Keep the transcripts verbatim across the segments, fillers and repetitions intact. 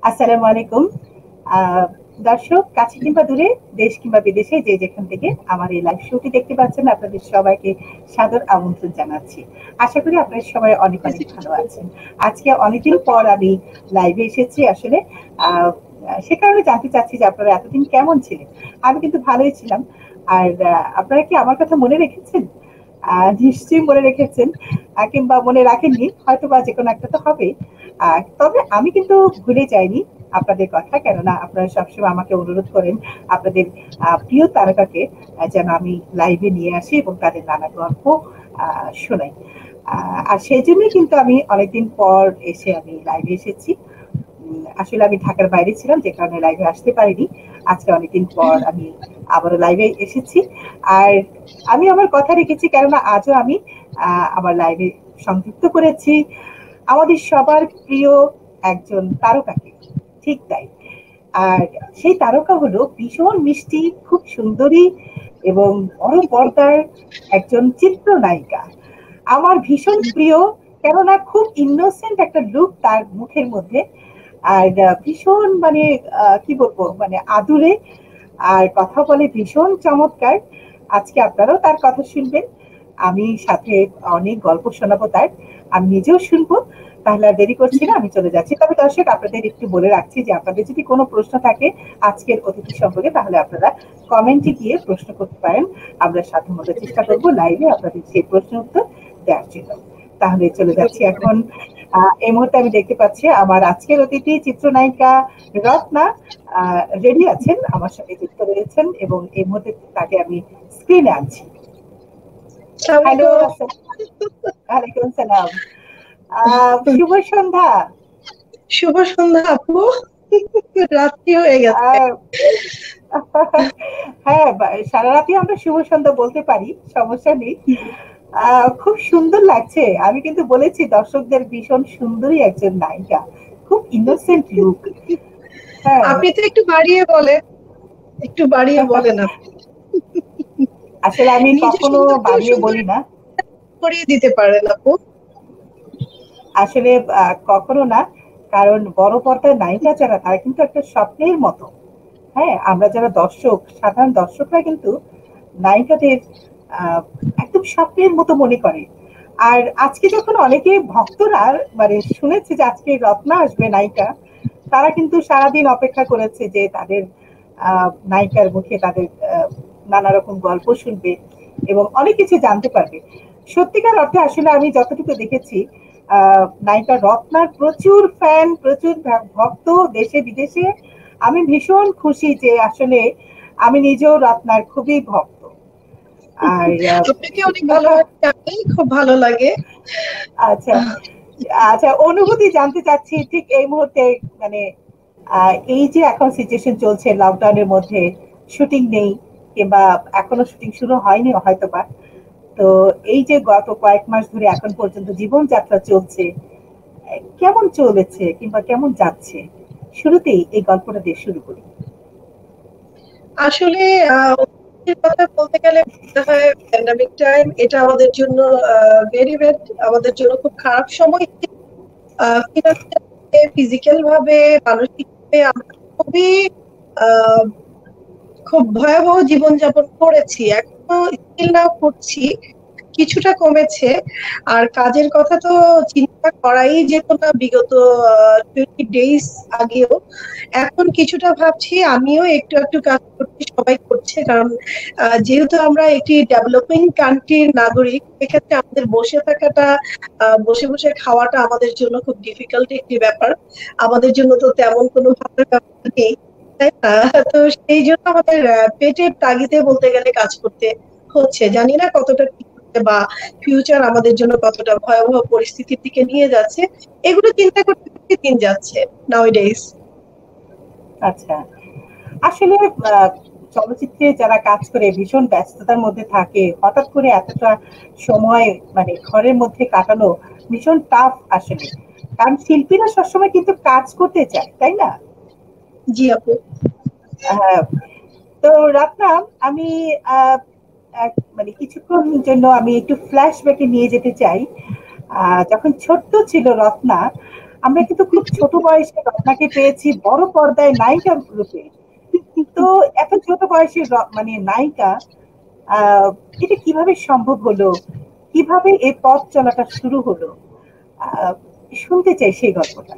আসসালামু আলাইকুম। আহ, দর্শক কাছে কিংবা দূরে, দেশ কিংবা বিদেশে যে যেখান থেকে আমার এই লাইভ শোটি দেখতে পাচ্ছেন, আপনাদের সবাইকে সাদর আমন্ত্রণ জানাচ্ছি। আশা করি আপনারা সবাই অনেক অনেক ভালো আছেন। আজকে অনেকদিন পর আমি লাইভে এসেছি আসলে। আহ, সে কারণে জানতে চাচ্ছি যে আপনারা এতদিন কেমন ছিলেন। আমি কিন্তু ভালোই ছিলাম। আর আহ, আপনারা কি আমার কথা মনে রেখেছেন? আহ নিশ্চয়ই মনে রেখেছেন, আহ, কিংবা মনে রাখেননি, হয়তো বা যে কোনো একটা তো হবে। আহ, তবে আমি কিন্তু ভুলে যাইনি আপনাদের কথা, কেননা আপনারা সবসময় আমাকে অনুরোধ করেন আপনাদের আহ, প্রিয় তারকাকে আহ, যেন আমি লাইভে নিয়ে আসি এবং তাদের নানা গল্প আহ, শোনাই। আহ, আর সেই জন্যই কিন্তু আমি অনেকদিন পর এসে আমি লাইভে এসেছি। উম, আসলে আমি ঢাকার বাইরে ছিলাম, যে কারণে লাইভে আসতে পারিনি। আজকে অনেকদিন পর আমি আবারও লাইভে এসেছি। আর আমি আমার কথা রেখেছি, কেননা আজও আমি আহ, আমার লাইভে সংযুক্ত করেছি আমাদের সবার প্রিয় একজন তারকাকে। ঠিক তাই। আর সেই তারকা হলো ভীষণ মিষ্টি, খুব সুন্দরী এবং বড় পর্দার একজন চিত্রনায়িকা। আমার ভীষণ প্রিয়, কেননা খুব ইনোসেন্ট একটা লুক তার মুখের মধ্যে। আর আহ, ভীষণ মানে আহ, কি বলবো, মানে আদুরে। আর কথা বলে ভীষণ চমৎকার। আজকে আপনারাও তার কথা শুনবেন, আমি সাথে অনেক গল্প শোনাবো তার, আমি নিজেও শুনবো। তাহলে আর দেরি করছি না, আমি চলে যাচ্ছি। তবে দর্শক, আপনাদের একটু বলে রাখছি যে আপনাদের যদি কোনো প্রশ্ন থাকে আজকের অতিথি সম্পর্কে, তাহলে আপনারা কমেন্টে গিয়ে প্রশ্ন করতে পারেন। আমরা সাধ্যমতো চেষ্টা করবো লাইভে আপনাদের সেই প্রশ্ন উত্তর দেওয়ার জন্য। তাহলে চলে যাচ্ছি এখন। আহ, এই মুহূর্তে আমি দেখতে পাচ্ছি আমার আজকের অতিথি চিত্রনায়িকা রত্না রেডি আছেন, আমার সাথে যুক্ত রয়েছেন, এবং এই মুহূর্তে তাকে আমি স্ক্রিনে আনছি। হ্যালো, ওয়ালাইকুম সালাম। আহ, শুভ সন্ধ্যা। শুভ সন্ধ্যা আপু। রাত্রি হয়ে গেছে। আহ, হ্যাঁ, বা- সারা রাতি আমরা শুভ সন্ধ্যা বলতে পারি, সমস্যা নেই। আহ, খুব সুন্দর লাগছে। আমি কিন্তু বলেছি দর্শকদের ভীষণ সুন্দরী একজন নায়িকা, খুব ইনোসেন্ট লুক। হ্যাঁ। আপনি তো একটু বাড়িয়ে বলেন, একটু বাড়িয়ে বলেন আপনি। আসলে আমি নিজে কখনো সৌন্দর্য বাড়িয়ে সুন্দর বলি না। করিয়ে দিতে পারেন আপু। আসলে আহ, কখনো না। কারণ বড় পর্দার নায়িকা যারা, তারা কিন্তু একটা স্বপ্নের মতো। হ্যাঁ, আমরা যারা দর্শক, সাধারণ দর্শকরা কিন্তু নায়িকাদের আহ, একদম স্বপ্নের মতো মনে করে। আর আজকে যখন অনেকে ভক্তরা মানে শুনেছে যে আজকে রত্না আসবে নায়িকা, তারা কিন্তু সারাদিন অপেক্ষা করেছে যে তাদের আহ, নায়িকার মুখে তাদের আহ, নানা রকম গল্প শুনবে এবং অনেক কিছু জানতে পারবে। সত্যিকার অর্থে আসলে আমি যতটুকু দেখেছি, আহ, নায়িকা রত্নার প্রচুর ফ্যান, প্রচুর ভক্ত দেশে বিদেশে। আমি ভীষণ খুশি যে আসলে আমি নিজেও রত্নার খুবই ভক্ত। আর আপনাকে অনেক ভালোবাসি আমি, খুব ভালো লাগে। আচ্ছা, আচ্ছা, অনুভূতি জানতে চাচ্ছি ঠিক এই মুহূর্তে। মানে আহ, এই যে এখন সিচুয়েশন চলছে, লকডাউনের মধ্যে শুটিং নেই, কিংবা এখনো শুটিং শুরু হয়নি হয়তোবা। তো এই যে গত কয়েক মাস ধরে এখন পর্যন্ত জীবনযাত্রা চলছে, আহ, কেমন চলেছে কিংবা কেমন যাচ্ছে? শুরুতেই এই গল্পটা দিয়ে শুরু করি। আসলে আহ অনুভূতির কথা বলতে গেলে মনে হয় প্যান্ডামিক টাইম এটা আমাদের জন্য ভেরি ব্যাড, আমাদের জন্য খুব খারাপ সময়। ফিনান্সিয়াল, ফিজিক্যাল ভাবে, মানসিক ভাবে আমরা খুবই আহ খুব ভয়াবহ জীবনযাপন করেছি, এখনো স্টিল নাও করছি। কিছুটা কমেছে। আর কাজের কথা তো চিন্তা করাই যেত না বিগত টোয়েন্টি ডেজ আগেও। এখন কিছুটা ভাবছি, আমিও একটু একটু কাজ করছি, সবাই করছে, কারণ আহ, যেহেতু আমরা একটি ডেভেলপিং কান্ট্রির নাগরিক, এক্ষেত্রে আমাদের বসে থাকাটা, আহ, বসে বসে খাওয়াটা আমাদের জন্য খুব ডিফিকাল্ট একটি ব্যাপার। আমাদের জন্য তো তেমন কোনো ভালো ব্যাপার নেই, তাই না? তো সেই জন্য আমাদের আহ, পেটের তাগিদে বলতে গেলে কাজ করতে হচ্ছে। জানি না কতটা ঠিক হচ্ছে বা ফিউচার আমাদের জন্য কতটা ভয়াবহ পরিস্থিতির দিকে নিয়ে যাচ্ছে, এগুলো চিন্তা করতে করতে দিন যাচ্ছে নাউডেজ। আচ্ছা, আসলে আহ, চলচ্চিত্রে যারা কাজ করে ভীষণ ব্যস্ততার মধ্যে থাকে, হঠাৎ করে এতটা সময় মানে ঘরের মধ্যে কাটানো ভীষণ টাফ আসলে। কারণ শিল্পীরা সবসময় কিন্তু কাজ করতে চায়, তাই না? জি আপু। হ্যাঁ। তো রত্না, আমি আহ, এক- মানে কিছুক্ষণ জন্য আমি একটু ফ্ল্যাশব্যাকে নিয়ে যেতে চাই। আহ, যখন ছোট্ট ছিল রত্না, আমরা কিন্তু খুব ছোট বয়সে রত্নাকে পেয়েছি বড় পর্দায় নায়িকা রূপে। তো এত ছোট বয়সের মানে নায়িকা, আহ এটা কিভাবে সম্ভব হলো, কিভাবে এই পথ চলাটা শুরু হলো, আহ শুনতে চাই সেই গল্পটা।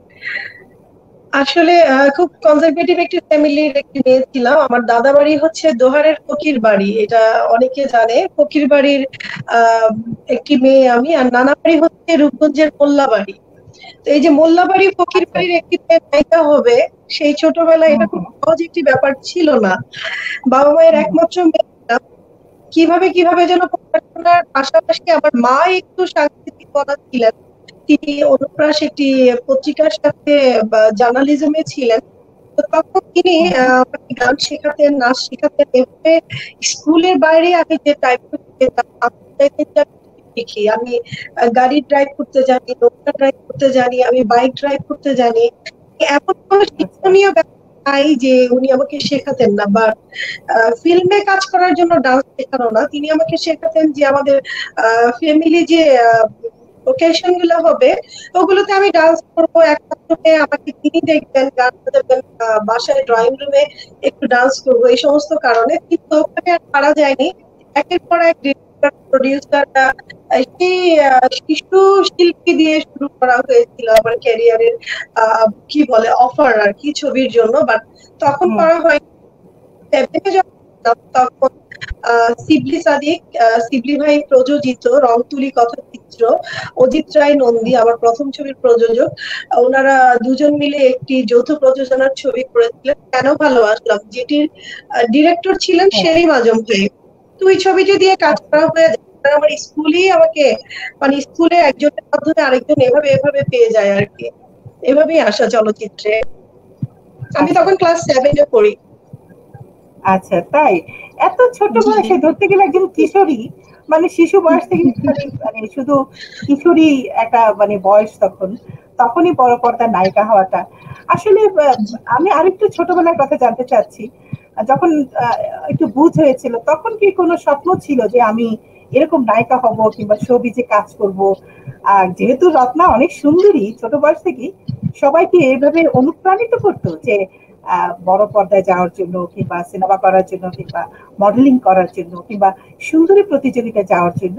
আসলে খুব কনজারভেটিভ একটি ফ্যামিলির একটি মেয়ে ছিলাম। আমার দাদা বাড়ি হচ্ছে দোহারের ফকির বাড়ি, এটা অনেকে জানে। ফকির বাড়ির আহ একটি মেয়ে আমি, আর নানা বাড়ি হচ্ছে রূপগঞ্জের মোল্লাবাড়ি। তো এই যে মোল্লাবাড়ি ফকির আচ্ছা। বাড়ির একটি মেয়ে নায়িকা হবে, সেই ছোটবেলায় হুম এটা খুব হুম সহজ একটি ব্যাপার ছিল না। বাবা মায়ের হুম একমাত্র মেয়ে, কিভাবে কিভাবে যেন পড়াশোনার পাশাপাশি আমার মা একটু সাংস্কৃতিকতা ছিলেন। তিনি অনুপ্রাস একটি পত্রিকার সাথে জার্নালিজমে ছিলেন। তো তখন তিনি হুম হুম, আহ, আমাকে গান শেখাতেন, নাচ শেখাতেন। এভাবে স্কুলের বাইরে আমি যে টাইপ করতে যেতাম, আমি চাইতেন যে আমি শিখি। আমি আহ, গাড়ি ড্রাইভ করতে জানি, নৌকা ড্রাইভ করতে জানি, আমি বাইক ড্রাইভ করতে জানি। এমন কোনো আচ্ছা। শিক্ষণীয় ব্যাপার নাই যে উনি আমাকে শেখাতেন না। বা ফিল্মে কাজ করার জন্য ডান্স শেখানো না, তিনি আমাকে শেখাতেন যে আমাদের ফ্যামিলি যে ওকেশন গুলো হবে, ওগুলোতে আমি ডান্স করবো। একমাত্র মেয়ে, আমাকে তিনি দেখবেন, গান বাজাবেন, আহ, বাসায় ড্রয়িং রুমে একটু ডান্স করবো, এই সমস্ত কারণে। কিন্তু ওখানে আর পারা যায়নি। একের পর এক প্রডিউসার, সেই আহ, শিশু শিল্পী দিয়ে শুরু করা হয়েছিল আমার ক্যারিয়ারের আহ কি বলে অফার আর কি, ছবির জন্য। বাট তখন হুম করা হয় সেভেনে যখন ছিলাম, তখন আহ, শিবলি সাদিক, আহ, শিবলি ভাই প্রযোজিত রংতুলি কথাচিত্র, অজিত রায় নন্দী আমার প্রথম ছবির প্রযোজক, ওনারা দুজন মিলে একটি যৌথ প্রযোজনার ছবি করেছিলেন, কেন ভালোবাসলাম, যেটির ডিরেক্টর ছিলেন হ্যাঁ। শেরিম আজম ভাই। তো ওই ছবিটি দিয়ে কাজ আচ্ছা করা হয়ে যায়। আর আমার স্কুলেই আমাকে, মানে স্কুলে একজনের মাধ্যমে আরেকজন এভাবে এভাবে পেয়ে যায় আর কি। এভাবেই আসা চলচ্চিত্রে। আমি আচ্ছা তখন ক্লাস সেভেনে পড়ি। আচ্ছা, তাই এত ছোট জি। বয়সে ধরতে গেলে একজন কিশোরী, মানে শিশু বয়স থেকে খালি মানে শুধু কিশোরী একটা মানে বয়স, তখন তখনই বড় পর্দার নায়িকা হওয়াটা আসলে, আহ, আমি আরেকটু ছোটবেলার কথা জানতে চাচ্ছি। যখন আহ, একটু বুঝ হয়েছিল, তখন কি কোনো স্বপ্ন ছিল যে আমি এরকম নায়িকা হব কিংবা শোবিজে কাজ করব? আর যেহেতু রত্না অনেক সুন্দরী, ছোট বয়স থেকে সবাই কি এইভাবে অনুপ্রাণিত করতো যে আহ, বড় পর্দায় যাওয়ার জন্য কিংবা সিনেমা করার জন্য কিংবা মডেলিং করার জন্য কিংবা সুন্দরী প্রতিযোগিতায় যাওয়ার জন্য?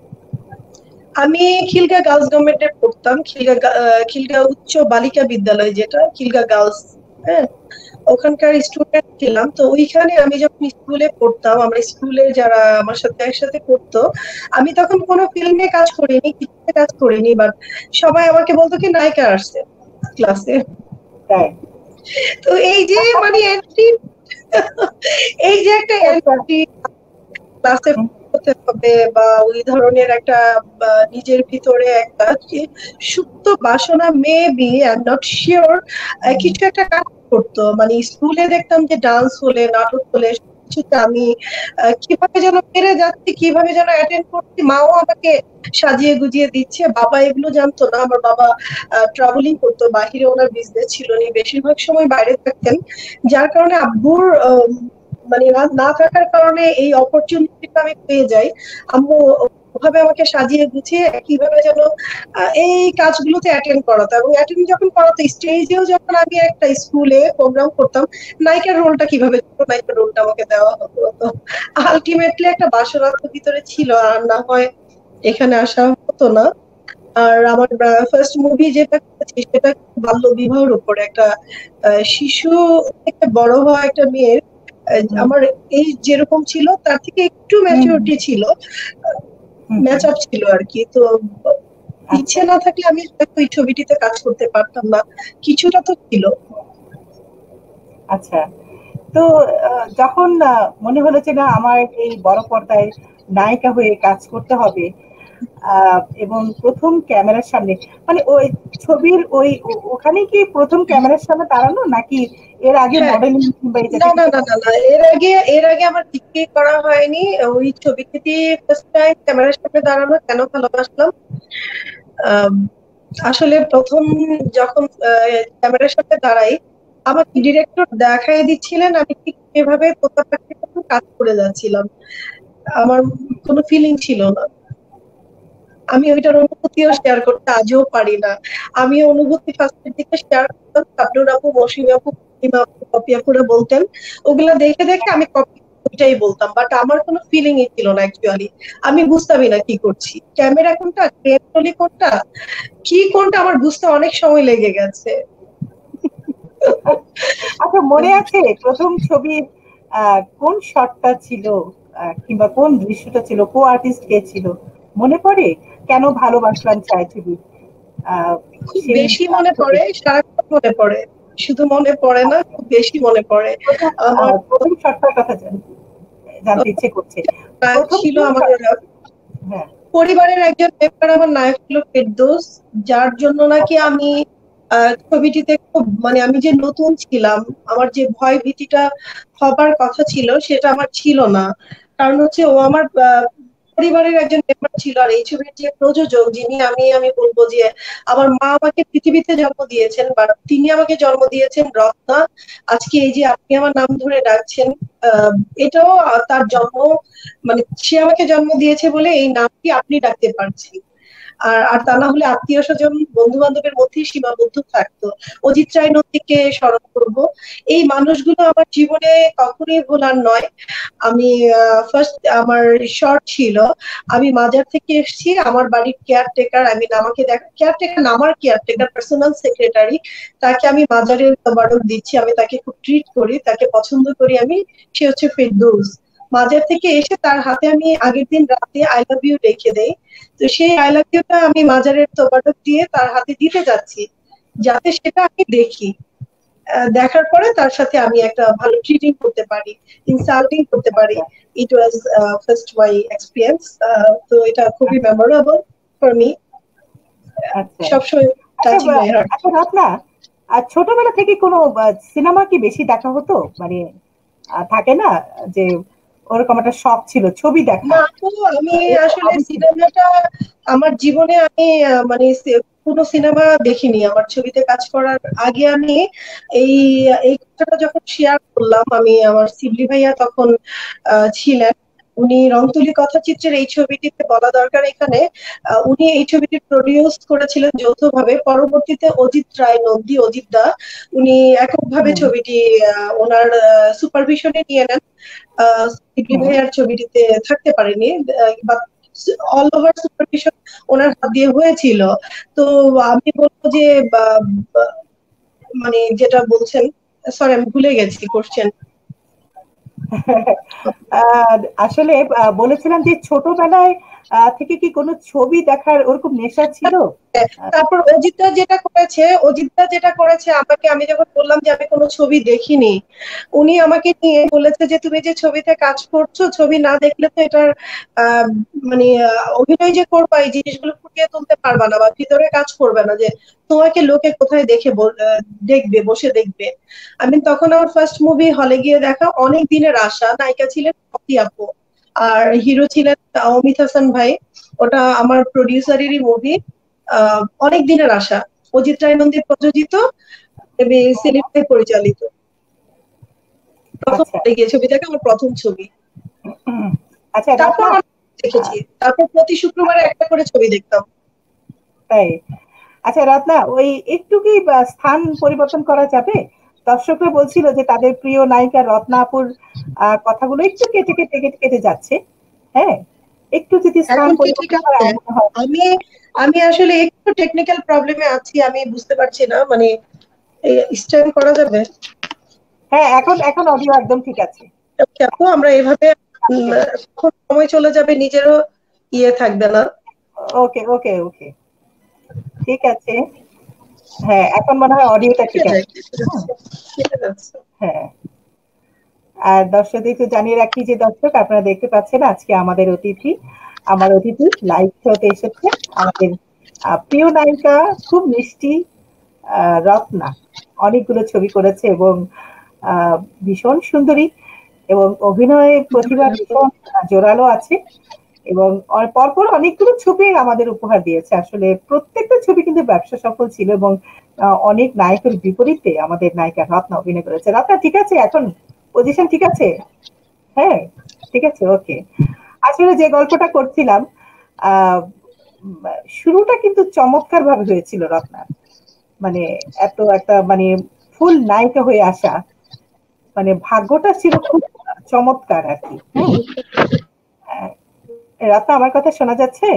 আমি খিলগা গার্লস গভর্নমেন্টে পড়তাম। খিলগা গা- আহ, খিলগা উচ্চ বালিকা বিদ্যালয়, যেটা খিলগা গার্লস, হ্যাঁ, ওখানকার স্টুডেন্ট ছিলাম। তো ওইখানে আমি যখন স্কুলে পড়তাম, আমরা স্কুলে যারা আমার সাথে একসাথে পড়তো, আমি তখন কোনো ফিল্মে কাজ করিনি, কিছুতে কাজ করিনি, বাট সবাই আমাকে বলতো কি নায়িকা আসছে ক্লাসে। তাই? তো এই যে মানে এন্ট্রি, এই যে একটা আচ্ছা। এন্ট্রি ক্লাসে হুম, হতে হবে, বা ওই ধরনের একটা বা নিজের ভিতরে একটা কি সুপ্ত বাসনা, maybe I am not sure, hmm, কিছু একটা কাজ করতো। মানে স্কুলে দেখতাম যে ডান্স হলে, নাটক হলে, কিছুতে আমি আহ, কিভাবে যেন পেরে যাচ্ছি, কিভাবে যেন অ্যাটেন্ড করছি। মাও আমাকে সাজিয়ে গুজিয়ে দিচ্ছে। বাবা এগুলো জানতো না। আমার বাবা ট্রাভেলিং করতো, বাহিরে ওনার বিজনেস ছিল, উনি বেশিরভাগ সময় বাইরে থাকতেন। যার কারণে আব্বুর আহ, মানে না না থাকার কারণে এই অপরচুনিটিটা আমি পেয়ে যাই। আম্মু ওভাবে আমাকে সাজিয়ে গুছিয়ে কিভাবে যেন আহ, এই কাজগুলোতে অ্যাটেন্ড করাতো। এবং অ্যাটেন্ড যখন করাতো, স্টেজেও যখন আমি একটা স্কুলে প্রোগ্রাম করতাম, নায়িকার রোলটা কিভাবে করবো, নায়িকার রোলটা আমাকে দেওয়া হতো। তো আলটিমেটলি একটা বাসনা তো ভিতরে ছিল, আর না হয় এখানে আসা হতো না। আর আমার ফার্স্ট মুভি যেটা করেছি, সেটা বাল্য বিবাহের উপরে, একটা আহ, শিশু থেকে বড় হওয়া একটা মেয়ের, আহ, হুম, আমার এই যেরকম ছিল তার থেকে একটু হুম, ম্যাচুরিটি ছিল, হুম, ম্যাচ হুম। আপ ছিল আর কি। তো ইচ্ছে আচ্ছা না থাকলে আমি হয়তো এই ছবিটিতে কাজ করতে পারতাম না। কিছুটা তো ছিল। আচ্ছা। তো আহ, যখন আহ, মনে হলো যে না, আমার এই বড় পর্দায় নায়িকা হয়ে কাজ করতে হবে, আহ, এবং প্রথম ক্যামেরার সামনে, মানে ওই ছবির ওই ও- ওখানে কি প্রথম ক্যামেরার সামনে দাঁড়ানো, নাকি এর আগে হ্যাঁ, মডেলিং কিংবা এই না জাতীয় না কিছু না না করা? না, এর আগে এর আগে আমার বিক্রি করা হয়নি। ওই ছবিটি ফার্স্ট টাইম ক্যামেরার সামনে দাঁড়ানো, কেন ভালোবাসলাম। আম, আসলে প্রথম যখন ক্যামেরার সামনে দাঁড়াই, আমাকে ডিরেক্টর দেখাই দিচ্ছিলেন, আমি ঠিক এভাবে তোতা পাখির মতো কাজ করে যাচ্ছিলাম। আমার কোনো ফিলিং ছিল না। আমি ওইটার অনুভূতিও শেয়ার করতে আজও পারি না। আমি অনুভূতি ফার্স্টের দিকে শেয়ার করতাম, শাবনূর আপু, মৌসুমী আপু, পূর্ণিমা আপু, কপি আপুরা বলতেন, ওগুলা দেখে দেখে আমি কপি ওইটাই বলতাম, বাট আমার কোনো ফিলিংই ছিল না অ্যাকচুয়ালি। আমি বুঝতামই না কি করছি, ক্যামেরা কোনটা, ক্রিয়েটলি কোনটা, কি কোনটা আমার বুঝতে অনেক সময় লেগে গেছে। আচ্ছা, মনে আছে প্রথম ছবির আহ, কোন শটটা ছিল, আহ, কিংবা কোন দৃশ্যটা ছিল, কো আর্টিস্ট কে ছিল মনে পড়ে? কেন ভালোবাসলাম ছায়াছবি, আহ, খুব সেই বেশি মনে ছবি পড়ে, সারাক্ষণ মনে পড়ে, শুধু মনে পড়ে না, খুব বেশি মনে পড়ে প্রথম, আমার। আহ, প্রথম শটটার কথা জান- জানতে ইচ্ছে করছে। নায়ক প্রথম ছিল কোন আমার, shot- হ্যাঁ, পরিবারের একজন মেম্বার, আমার নায়ক ছিল ফেরদৌস, যার জন্য নাকি আমি আহ, ছবিটিতে খুব, মানে আমি যে নতুন ছিলাম, আমার যে ভয় ভীতিটা হবার কথা ছিল সেটা আমার ছিল না। কারণ হচ্ছে ও আমার আহ, পরিবারের একজন মেম্বার ছিল। আর এই ছবির যে প্রযোজক, যিনি, আমি আমি বলবো যে আমার মা আমাকে পৃথিবীতে জন্ম দিয়েছেন, বা তিনি আমাকে জন্ম দিয়েছেন রত্না। আজকে এই যে আপনি আমার নাম ধরে ডাকছেন, আহ, এটাও আহ, তার জন্ম, মানে সে আমাকে জন্ম দিয়েছে বলে এই নামটি আপনি ডাকতে পারছেন। আর আর তা না হলে আত্মীয় স্বজন, বন্ধু বান্ধবের মধ্যেই সীমাবদ্ধ থাকতো। অজিত রায় নন্দীকে স্মরণ করব। এই মানুষগুলো আমার জীবনে কখনোই ভোলার নয়। আমি ফার্স্ট আমার শর্ট ছিল, আমি মাজার থেকে এসেছি, আমার বাড়ির কেয়ারটেকার, আমি আমাকে দেখা কেয়ারটেকার না, আমার কেয়ারটেকার পার্সোনাল সেক্রেটারি, তাকে আমি মাজারের তবারক দিচ্ছি, আমি তাকে খুব ট্রিট করি, তাকে পছন্দ করি আমি। সে হচ্ছে ফেরদৌস। মাজার থেকে এসে তার হাতে আমি আগের দিন রাতে আই লাভ ইউ রেখে দেই। তো সেই আই লাভ ইউটা আমি মাজারের তোবাটক দিয়ে তার হাতে দিতে যাচ্ছি, যাতে সেটা আমি দেখি। আহ, দেখার পরে তার সাথে আমি একটা ভালো ট্রিটিং করতে পারি, ইনসাল্টিং করতে পারি। আচ্ছা, ইট ওয়াজ ফার্স্ট মাই এক্সপিরিয়েন্স। তো এটা খুবই আচ্ছা, মেমোরেবল ফর মি, আচ্ছা, সবসময় আচ্ছা, টাচিং বা- মাই হার্ট। আচ্ছা রত্না, আর ছোটবেলা থেকে কোনো সিনেমা কি বেশি দেখা হতো? মানে আহ, থাকে না যে ওরকম একটা শখ ছিল ছবি দেখা, না আপু, আমি আহ, এরকম আসলে hobby ছিল? সিনেমাটা আমার জীবনে আমি আহ, মানে সে- কোনো সিনেমা দেখিনি। আমার ছবিতে কাজ করার আগে আমি এই এই কথাটা যখন শেয়ার করলাম, আমি আমার শিবলি ভাইয়া তখন আহ, ছিলেন, উনি রংতুলি কথাচিত্রের এই ছবিটিতে বলা দরকার এখানে, আহ, উনি এই ছবিটি প্রডিউস করেছিলেন যৌথভাবে। পরবর্তীতে অজিত রায় নন্দী, অজিত দা, উনি এককভাবে হুম, ছবিটি আহ, ওনার সুপারভিশনে নিয়ে নেন। Ah Sydney hmm. ভাইয়ার ছবিটিতে থাকতে পারেনি, বাট অল ওভার সুপারভিশন ওনার হাত দিয়ে হয়েছিল। তো আমি বলবো যে বা- বা- মানে যেটা বলছেন, সরি আমি ভুলে গেছি কোশ্চেন। আহ, আসলে আহ, বলেছিলাম যে ছোটবেলায় আহ, থেকে কি কোনো ছবি দেখার ওরকম নেশা ছিল? আহ, তারপর অজিতদা যেটা করেছে, অজিতদা যেটা করেছে আমাকে, আমি যখন বললাম যে আমি কোনো ছবি দেখিনি, উনি আমাকে নিয়ে বলেছে যে তুমি যে ছবিতে কাজ করছো, ছবি না দেখলে তো এটার আহ, মানে আহ, অভিনয় যে করবা, এই জিনিসগুলো ফুটিয়ে তুলতে পারবা না, বা ভিতরে কাজ করবে না, যে তোমাকে লোকে কোথায় দেখে বল- আহ, দেখবে, বসে দেখবে। আমি তখন আমার ফার্স্ট মুভি হলে গিয়ে দেখা, অনেক দিনের আশা। নায়িকা ছিলেন কপি আপু, আর হিরো ছিলেন অমিত হাসান ভাই। ওটা আমার প্রডিউসারেরই মুভি, আহ অনেক দিনের আশা, অজিত রায় নন্দী প্রযোজিত, সেলিম ভাই পরিচালিত। প্রথম আচ্ছা, গিয়ে ছবি দেখা আমার প্রথম ছবি। হুম। আচ্ছা তারপর রত্না, অনেক দেখেছি, তারপর প্রতি শুক্রবারে একটা করে ছবি দেখতাম। তাই? আচ্ছা রত্না, ওই একটু কি বা, স্থান পরিবর্তন করা যাবে? দর্শকরা বলছিল যে তাদের প্রিয় নায়িকা রত্নাপুর আহ, কথাগুলো একটু কেটে কেটে কেটে কেটে যাচ্ছে। হ্যাঁ, একটু যদি স্থান এখন কি ঠিক পরিবর্তন করা আছে? আমার মনে হয়। আমি আমি আসলে একটু টেকনিক্যাল প্রবলেমে আছি, আমি বুঝতে পারছি না, মানে স্ট্যান্ড করা যাবে? হ্যাঁ, এখন এখন অডিও একদম ঠিক আছে। ওকে আপু, আমরা এভাবে উম, খুব সময় চলে যাবে, নিজেরও ইয়ে থাকবে না। ওকে, ওকে, ওকে, ঠিক আছে। হ্যাঁ, এখন মনে হয় অডিওটা কেটে ঠিক যায়, আছে। কেটে হুম, যাচ্ছে, কেটে যাচ্ছে। হ্যাঁ। আর দর্শকদেরকে জানিয়ে রাখি যে দর্শক, আপনারা দেখতে পাচ্ছেন আজকে আমাদের অতিথি, আমার অতিথি লাইভ শোতে এসেছে আমাদের আহ, প্রিয় নায়িকা, খুব মিষ্টি আহ, রত্না। অনেকগুলো ছবি করেছে এবং আহ, ভীষণ সুন্দরী, এবং অভিনয়ে প্রতিভা ভীষণ জোরালো আছে, এবং অ- পরপর অনেকগুলো ছবি আমাদের উপহার দিয়েছে। আসলে প্রত্যেকটা ছবি কিন্তু ব্যবসা সফল ছিল, এবং আহ, অনেক নায়কের বিপরীতে আমাদের নায়িকা রত্না অভিনয় করেছে। রত্না ঠিক আছে এখন? পজিশন ঠিক আছে? হ্যাঁ, ঠিক আছে, ওকে। আসলে যে গল্পটা করছিলাম, আহ শুরুটা কিন্তু চমৎকার ভাবে হয়েছিল রত্নার, মানে এত একটা মানে ফুল নায়িকা হয়ে আসা, মানে ভাগ্যটা ছিল খুব চমৎকার আর কি। হ্যাঁ, রত্না আমার কথা শোনা যাচ্ছে?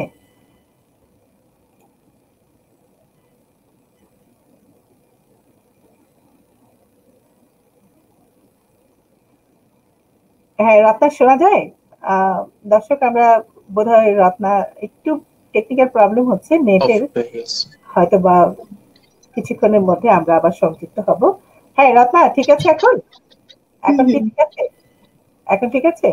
হ্যাঁ রত্না শোনা যায়? আহ দর্শক আমরা বোধহয় রত্না একটু টেকনিক্যাল প্রবলেম হচ্ছে নেটের, হয়তো বা কিছুক্ষণের মধ্যে আমরা আবার সংযুক্ত হব। হ্যাঁ রত্না ঠিক আছে এখন? এখন কি ঠিক আছে? এখন ঠিক আছে?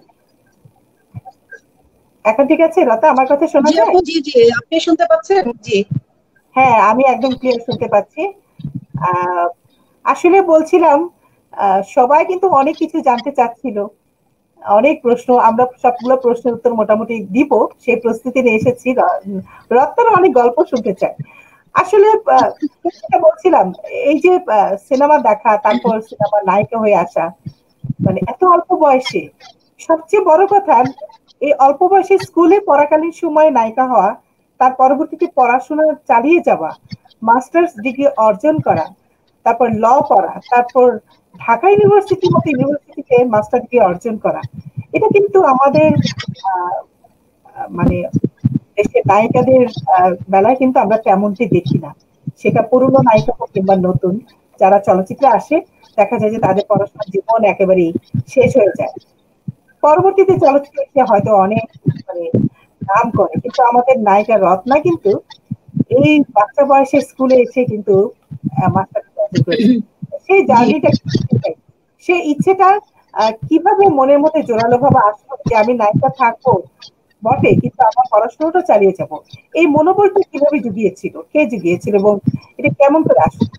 এখন ঠিক আছে রত্না, আমার কথা শোনা জি যায়? আপু, জি জি, আপনি শুনতে পাচ্ছেন? জি। হ্যাঁ আমি একদম ক্লিয়ার শুনতে পাচ্ছি। আহ আসলে বলছিলাম, আহ সবাই কিন্তু অনেক কিছু জানতে চাচ্ছিল, অনেক প্রশ্ন, আমরা সবগুলো প্রশ্নের উত্তর মোটামুটি দিব, সেই প্রস্তুতি নিয়ে এসেছি। রত্নার অনেক গল্প শুনতে চাই আসলে। আহ, যেটা বলছিলাম, এই যে সিনেমা দেখা, তারপর সিনেমা নায়িকা হয়ে আসা, মানে এত অল্প বয়সে, সবচেয়ে বড় কথা এই অল্প বয়সে স্কুলে পড়াকালীন সময়ে নায়িকা হওয়া, তার পরবর্তীতে পড়াশোনা চালিয়ে যাওয়া, মাস্টার্স ডিগ্রি অর্জন করা, তারপর ল পড়া, তারপর ঢাকা ইউনিভার্সিটির মতো ইউনিভার্সিটিতে মাস্টার ডিগ্রি অর্জন করা, এটা কিন্তু আমাদের আহ, মানে দেশের নায়িকাদের আহ, বেলায় কিন্তু আমরা তেমনটি দেখি না। সেটা পুরনো নায়িকা হোক কিংবা নতুন, যারা চলচ্চিত্রে আসে, দেখা যায় যে তাদের পড়াশোনার জীবন একেবারেই শেষ হয়ে যায়, পরবর্তীতে চলচ্চিত্রে এসে হয়তো অনেক মানে নাম করে। কিন্তু আমাদের নায়িকা রত্না কিন্তু এই বাচ্চা বয়সে স্কুলে এসে কিন্তু মাস্টার অর্জন করেছে। সেই জি জার্নিটা, সেই ইচ্ছেটা আহ, কিভাবে মনের মধ্যে জোরালো ভাবে আসলো যে আমি নায়িকা থাকবো বটে, কিন্তু আমার পড়াশোনাটা চালিয়ে যাব, এই মনোবলটা কিভাবে জুগিয়েছিল, কে জুগিয়েছিল, এবং এটা কেমন করে আসলো?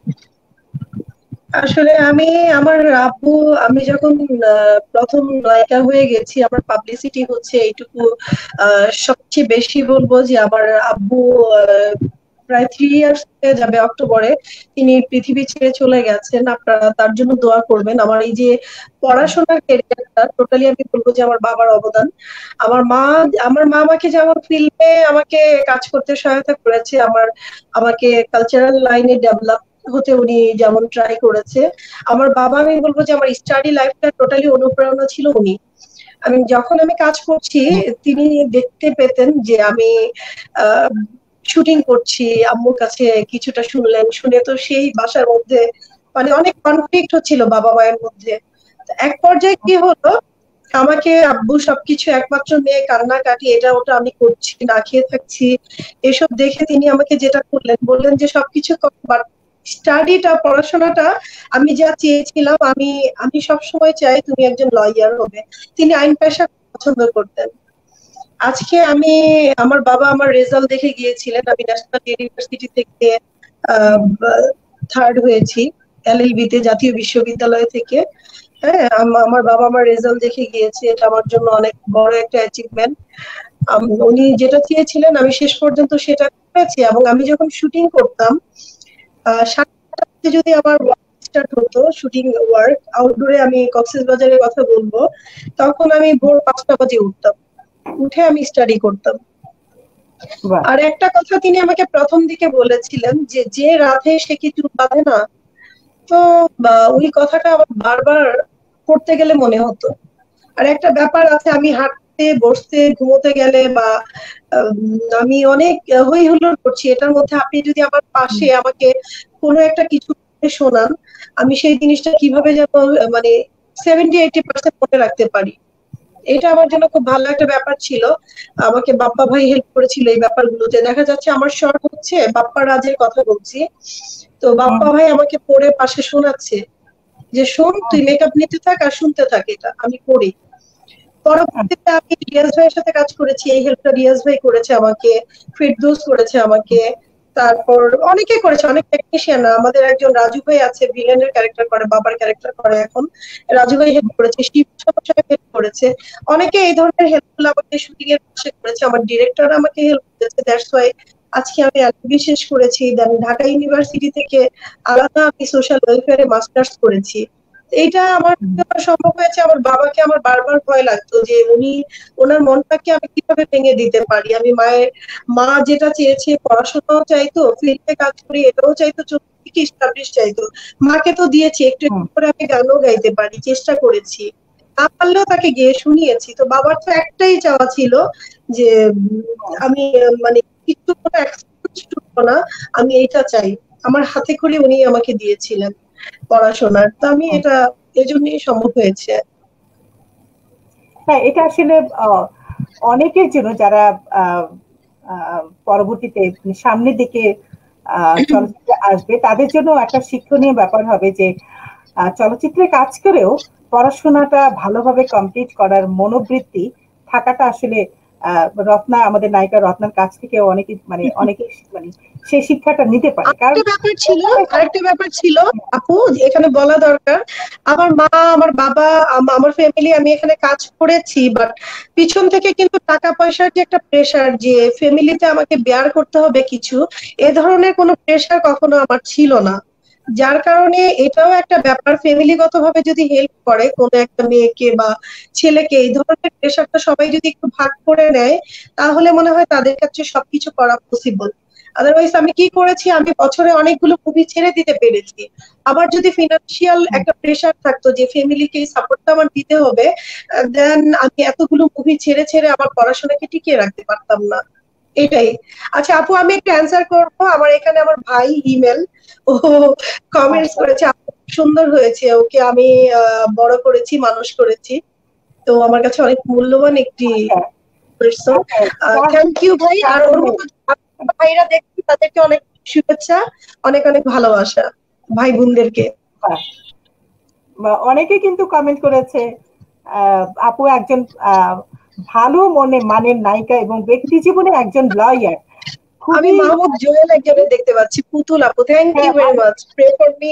আসলে আমি আমার আব্বু, আমি যখন আহ, প্রথম নায়িকা হয়ে গেছি, আমার পাবলিসিটি হচ্ছে এইটুকু। আহ, সবচেয়ে বেশি বলবো যে আমার আব্বু আহ, প্রায় থ্রি ইয়ার্স হয়ে যাবে অক্টোবরে তিনি পৃথিবী ছেড়ে চলে গেছেন। আপনারা তার জন্য দোয়া করবেন। আমার এই যে পড়াশোনার ক্যারিয়ারটা টোটালি আমি বলবো যে আমার বাবার অবদান। আমার মা আমার মা আমাকে যেমন ফিল্মে আমাকে কাজ করতে সহায়তা করেছে, আমার আমাকে কালচারাল লাইনে ডেভেলপ হতে উনি যেমন ট্রাই করেছে, আমার বাবা, আমি বলবো যে আমার স্টাডি লাইফটা টোটালি অনুপ্রেরণা ছিল উনি। আমি যখন আমি কাজ করছি তিনি দেখতে পেতেন যে আমি শুটিং করছি, আম্মুর কাছে কিছুটা শুনলেন, শুনে তো সেই বাসার মধ্যে মানে অনেক কনফ্লিক্ট হচ্ছিল বাবা মায়ের মধ্যে। তো এক পর্যায়ে কি হলো, আমাকে আব্বু সবকিছু, একমাত্র মেয়ে, কান্নাকাটি এটা ওটা আমি করছি, না খেয়ে থাকছি, এসব দেখে তিনি আমাকে যেটা করলেন, বললেন যে সবকিছু স্টাডিটা, পড়াশোনাটা আমি যা চেয়েছিলাম, আমি আমি সবসময় চাই তুমি একজন লয়ার হবে। তিনি আইন পেশা পছন্দ করতেন। আজকে আমি, আমার বাবা আমার রেজাল্ট দেখে গিয়েছিলেন, আমি ন্যাশনাল ইউনিভার্সিটি থেকে থার্ড হয়েছি এলএলবি তে, জাতীয় বিশ্ববিদ্যালয় থেকে। হ্যাঁ, আম- আমার বাবা আমার রেজাল্ট দেখে গিয়েছে, এটা আমার জন্য অনেক বড় একটা অ্যাচিভমেন্ট। উনি যেটা চেয়েছিলেন আমি শেষ পর্যন্ত সেটা করেছি। এবং আমি যখন শুটিং করতাম, আহ সাতটাতে যদি আমার স্টার্ট হতো শুটিং ওয়ার্ক আউটডোরে, আমি কক্সবাজারের কথা বলবো, তখন আমি ভোর পাঁচটা বাজে উঠতাম, উঠে আমি স্টাডি করতাম। বাহ। আর একটা কথা তিনি আমাকে প্রথম দিকে বলেছিলেন যে যে রাধে সে কি চুল বাঁধে না। তো বা, ওই কথাটা আমার বারবার করতে গেলে মনে হতো। আর একটা ব্যাপার আছে, আমি হাঁটতে, বসতে, ঘুমোতে গেলে বা উম, আমি অনেক হই হুল্লোড় করছি, এটার মধ্যে আপনি যদি আমার পাশে আমাকে কোনো একটা কিছু শোনান, আমি সেই জিনিসটা কিভাবে যেন মানে সেভেন্টি এইটি পার্সেন্ট মনে রাখতে পারি। এটা আমার জন্য খুব ভালো একটা ব্যাপার ছিল। আমাকে বাপ্পা ভাই হেল্প করেছিল এই ব্যাপারগুলোতে। দেখা যাচ্ছে আমার শর্ট হচ্ছে, বাপ্পা রাজের কথা বলছি, তো হুম, বাপ্পা ভাই আমাকে পড়ে পাশে শোনাচ্ছে যে শোন, তুই হুম, মেকআপ নিতে থাক আর শুনতে থাক, এটা আমি পড়ি। হুম, পরবর্তীতে আমি রিয়াজ ভাইয়ের সাথে কাজ করেছি, এই হেল্পটা রিয়াজ ভাই করেছে আমাকে, ফিরদৌস করেছে আমাকে, তারপর অনেকে করেছে, অনেক টেকনিশিয়ান। আমাদের একজন রাজু ভাই আছে, ভিলেনের ক্যারেক্টার করে, বাবার ক্যারেক্টার করে এখন, রাজু ভাই হেল্প করেছে, শিব সাহেব হেল্প করেছে। অনেকে এই ধরনের হেল্প গুলো আমাকে শুটিং এর পাশে করেছে, আমার ডিরেক্টর আমাকে হেল্প করেছে। দ্যাটস ওয়াই আজকে আমি এলএলবি শেষ করেছি, দেন ঢাকা ইউনিভার্সিটি থেকে আলাদা আমি সোশ্যাল ওয়েলফেয়ারে মাস্টার্স করেছি। এটা আমার সম্ভব হয়েছে আমার বাবাকে। আমার বারবার ভয় লাগতো যে উনি ওনার মনটাকে আমি কিভাবে ভেঙে দিতে পারি। আমি মায়ের মা যেটা চেয়েছে, পড়াশোনাও চাইতো, ফিল্ডে কাজ করি এটাও চাইতো, চতুর্দিকে এস্টাবলিশ চাইতো। মাকে তো দিয়েছি, একটু একটু করে আমি গানও গাইতে পারি, চেষ্টা করেছি, না পারলেও তাকে গেয়ে শুনিয়েছি। তো বাবার তো একটাই চাওয়া ছিল যে উম, আমি আহ, মানে কিছু কোনো excuse না, আমি এইটা চাই। আমার হাতে করে উনি আমাকে দিয়েছিলেন পড়াশোনার। তো আমি এটা এজন্যই সম্ভব হয়েছে। হ্যাঁ, এটা আসলে আহ, অনেকের জন্য যারা আহ, আহ, পরবর্তীতে মানে সামনের দিকে আহ, চলচ্চিত্রে আসবে তাদের জন্য একটা শিক্ষণীয় ব্যাপার হবে যে আহ, চলচ্চিত্রে কাজ করেও পড়াশোনাটা ভালোভাবে কমপ্লিট করার মনোবৃত্তি থাকাটা আসলে আহ, রত্না, আমাদের নায়িকা রত্নার কাছ থেকে অনেকে মানে অনেকে মানে সেই শিক্ষাটা নিতে পারে, কারণ আরেকটা ব্যাপার ছিল আরেকটা ব্যাপার ছিল আপু, এখানে বলা দরকার। আমার মা, আমার বাবা, আম- আমার ফ্যামিলি, আমি এখানে কাজ করেছি, বাট পিছন থেকে কিন্তু টাকা পয়সার যে একটা প্রেশার, যে ফ্যামিলিতে আমাকে বেয়ার করতে হবে কিছু, এ ধরনের কোনো প্রেশার কখনো আমার ছিল না। যার কারণে এটাও একটা ব্যাপার, ফ্যামিলিগত ভাবে যদি হেল্প করে কোনো একটা মেয়েকে বা ছেলেকে, এই ধরনের প্রেশারটা সবাই যদি একটু ভাগ করে নেয়, তাহলে মনে হয় তাদের কাছে সবকিছু করা পসিবল। আদারওয়াইজ আমি কি করেছি, আমি বছরে অনেকগুলো মুভি ছেড়ে দিতে পেরেছি। আবার যদি ফিনান্সিয়াল একটা প্রেশার থাকতো যে ফ্যামিলিকে সাপোর্টটা আমার দিতে হবে, দেন আমি এতগুলো মুভি ছেড়ে ছেড়ে আমার পড়াশোনাকে টিকিয়ে রাখতে পারতাম না। এটাই। আচ্ছা আপু, আমি একটা অ্যান্সার করবো। আমার এখানে আমার ভাই ইমেল, ও কমেন্টস আচ্ছা করেছে, আপু খুব সুন্দর হয়েছে, ওকে আমি আহ, বড় করেছি, মানুষ করেছি। তো আমার কাছে অনেক মূল্যবান একটি আচ্ছা পার্সন। আচ্ছা থ্যাংক ইউ ভাই। আর শাহিন ওর ভাই, মতো ভাইরা দেখছি তাদেরকে অনেক শুভেচ্ছা, অনেক অনেক ভালোবাসা ভাই বোনদেরকে। বাহ, বা অনেকে কিন্তু কমেন্ট করেছে আহ, আপু একজন আহ, ভালো মনে মানের নায়িকা এবং ব্যক্তি জীবনে একজন লয়ার, আমি খুবই মাহমুদ জুয়েল একজনের দেখতে পাচ্ছি, পুতুল আপু, থ্যাংক ইউ হ্যাঁ, very much, pray for me.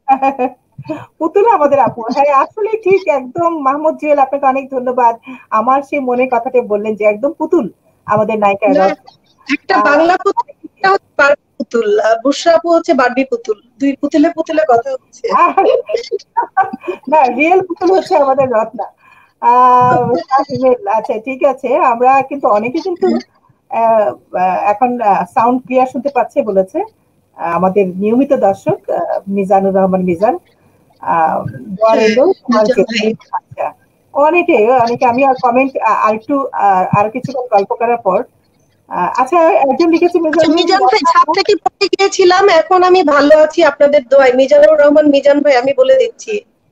Putul আমাদের আপু, হ্যাঁ আসলে ঠিক একদম মাহমুদ জুয়েল, আপনাকে অনেক ধন্যবাদ। আমার সেই মনের কথাটা বললেন যে একদম পুতুল আমাদের নায়িকা না, রথ। একটা আহ, বাংলা পুতুল, একটা হচ্ছে বারবি পুতুল, আর বুশরা আপু হচ্ছে বারবি পুতুল, দুই পুতুলে পুতুলে কথা হচ্ছে। আর না, রিয়েল পুতুল হচ্ছে আমাদের রত্না। আহ শাহিমেল, আচ্ছা ঠিক আছে, আমরা কিন্তু অনেকে কিন্তু আহ, আহ, এখন সাউন্ড ক্লিয়ার শুনতে পাচ্ছে বলেছে আহ, আমাদের নিয়মিত দর্শক আহ, মিজানুর রহমান মিজান, আহ, দোয়া হ্যাঁ, রইলো তোমার মিজান জন্য। ভাই। আচ্ছা, অনেকে অনেকে আমি আর কমেন্ট আর একটু আহ, আর কিছুক্ষণ গল্প করার পর আহ, আচ্ছা একজন লিখেছে আচ্ছা মিজান ভাই যে মিজান ভাই, রত্না ছাদ আপু, থেকে পড়ে গিয়েছিলাম, এখন আমি ভালো আছি আপনাদের দোয়ায়। মিজানুর রহমান মিজান ভাই, আমি বলে দিচ্ছি।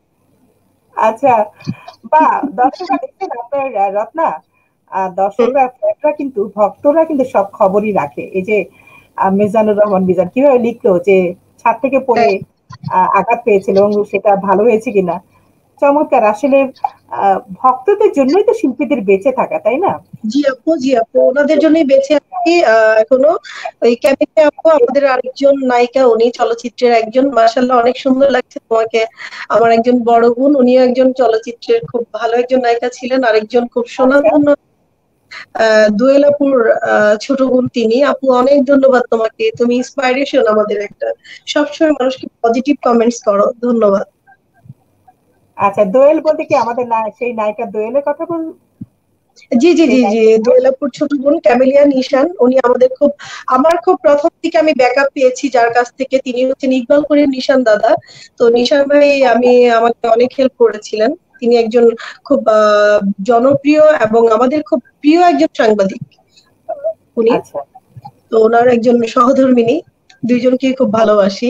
আচ্ছা বা দর্শকরা দেখছেন আপনার আহ, রত্না, আহ, হুম। দর্শকরা ফ্যানরা কিন্তু ভক্তরা কিন্তু সব খবরই রাখে। এই যে আহ, মিজানুর রহমান মিজান কিভাবে লিখলো যে ছাদ থেকে পড়ে হ্যাঁ। আহ, আঘাত পেয়েছিল এবং সেটা ভালো হয়েছে কিনা, চমৎকার আসলে। আহ, ভক্তদের জন্যই তো শিল্পীদের বেঁচে থাকা, তাই না? জি আপু, জি আপু, ওনাদের জন্যই বেঁচে আছি আহ, এখনো। ওই ক্যামিতে আপু আমাদের আরেকজন নায়িকা, উনি চলচ্চিত্রের একজন, মাশাল্লাহ অনেক সুন্দর লাগছে তোমাকে। আমার একজন বড় বোন, উনিও একজন চলচ্চিত্রের খুব ভালো একজন নায়িকা ছিলেন। আরেকজন খুব আচ্ছা সুনামধন্য আহ দোয়েল আপুর আহ, ছোট বোন তিনি। আপু অনেক ধন্যবাদ তোমাকে, তুমি ইন্সপাইরেশন আমাদের একটা, সবসময় মানুষকে পজিটিভ কমেন্টস করো, ধন্যবাদ। আচ্ছা, দোয়েল বলতে কি আমাদের না সেই নায়িকা দোয়েলের কথা বল, জি জি সেই জি জি, নায়িকা দোয়েল? দোয়েলাপুর ছোট বোন ক্যামেলিয়া নিশান, উনি আমাদের খুব, আমার খুব প্রথম থেকে আমি ব্যাকআপ পেয়েছি যার কাছ থেকে, তিনি হচ্ছেন ইকবাল করিম নিশান দাদা। তো নিশান ভাই আমি, আমাকে অনেক হেল্প করেছিলেন। তিনি একজন খুব আহ, জনপ্রিয় এবং আমাদের খুব প্রিয় একজন সাংবাদিক উনি। আচ্ছা তো ওনার একজন সহধর্মিণী, দুইজনকে খুব ভালোবাসি।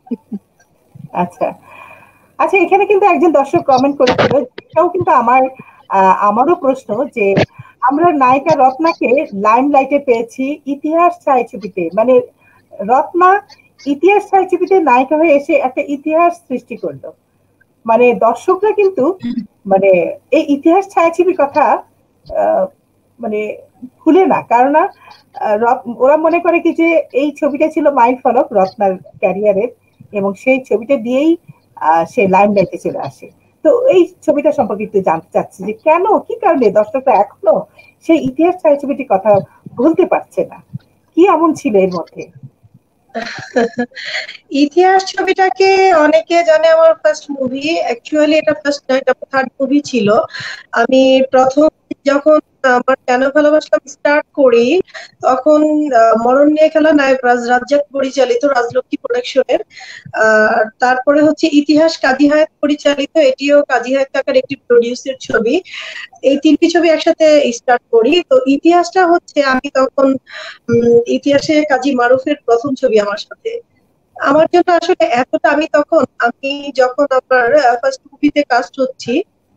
আচ্ছা আচ্ছা, এখানে কিন্তু একজন দর্শক কমেন্ট করেছিল, এটাও কিন্তু আমার আহ, আমারও প্রশ্ন যে আমরা নায়িকা রত্নাকে লাইমলাইটে পেয়েছি ইতিহাস ছায়াছবিতে, মানে রত্না ইতিহাস ছায়াছবিতে নায়িকা হয়ে এসে একটা ইতিহাস সৃষ্টি করলো, মানে দর্শকরা কিন্তু মানে এই ইতিহাস ছায়াছবির কথা আহ, মানে ভুলে না, কারণ আহ, রত- ওরা মনে করে কি যে এই ছবিটা ছিল মাইল ফলক রত্নার ক্যারিয়ারের, এবং সেই ছবিটা দিয়েই আহ, সে লাইমলাইটে চলে আসে। তো এই ছবিটা সম্পর্কে একটু জানতে চাচ্ছি যে কেন, কি কারণে দর্শকরা এখনো সেই ইতিহাস ছায়াছবিটির কথা ভুলতে পারছে না, কি এমন ছিল এর মধ্যে? ইতিহাস ছবিটাকে অনেকে জানে আমার ফার্স্ট মুভি, অ্যাকচুয়ালি এটা ফার্স্ট না, এটা থার্ড মুভি ছিল। আমি প্রথম যখন আমার কেন ভালোবাসলাম স্টার্ট করি, তখন আহ, মরণ নিয়ে খেলা নায়ক রাজ রাজ্জাক পরিচালিত, রাজলক্ষ্মী প্রোডাকশনের। আর তারপরে হচ্ছে ইতিহাস কাজী হায়াৎ পরিচালিত, এটিও কাজী হায়াৎ কাকার একটি প্রডিউসের ছবি। এই তিনটি ছবি একসাথে স্টার্ট করি। তো ইতিহাসটা হচ্ছে আমি তখন উম, ইতিহাসে কাজী মারুফের প্রথম ছবি আমার সাথে। আমার জন্য আসলে এতটা, আমি তখন আমি যখন আমার ফার্স্ট মুভিতে কাস্ট হচ্ছি,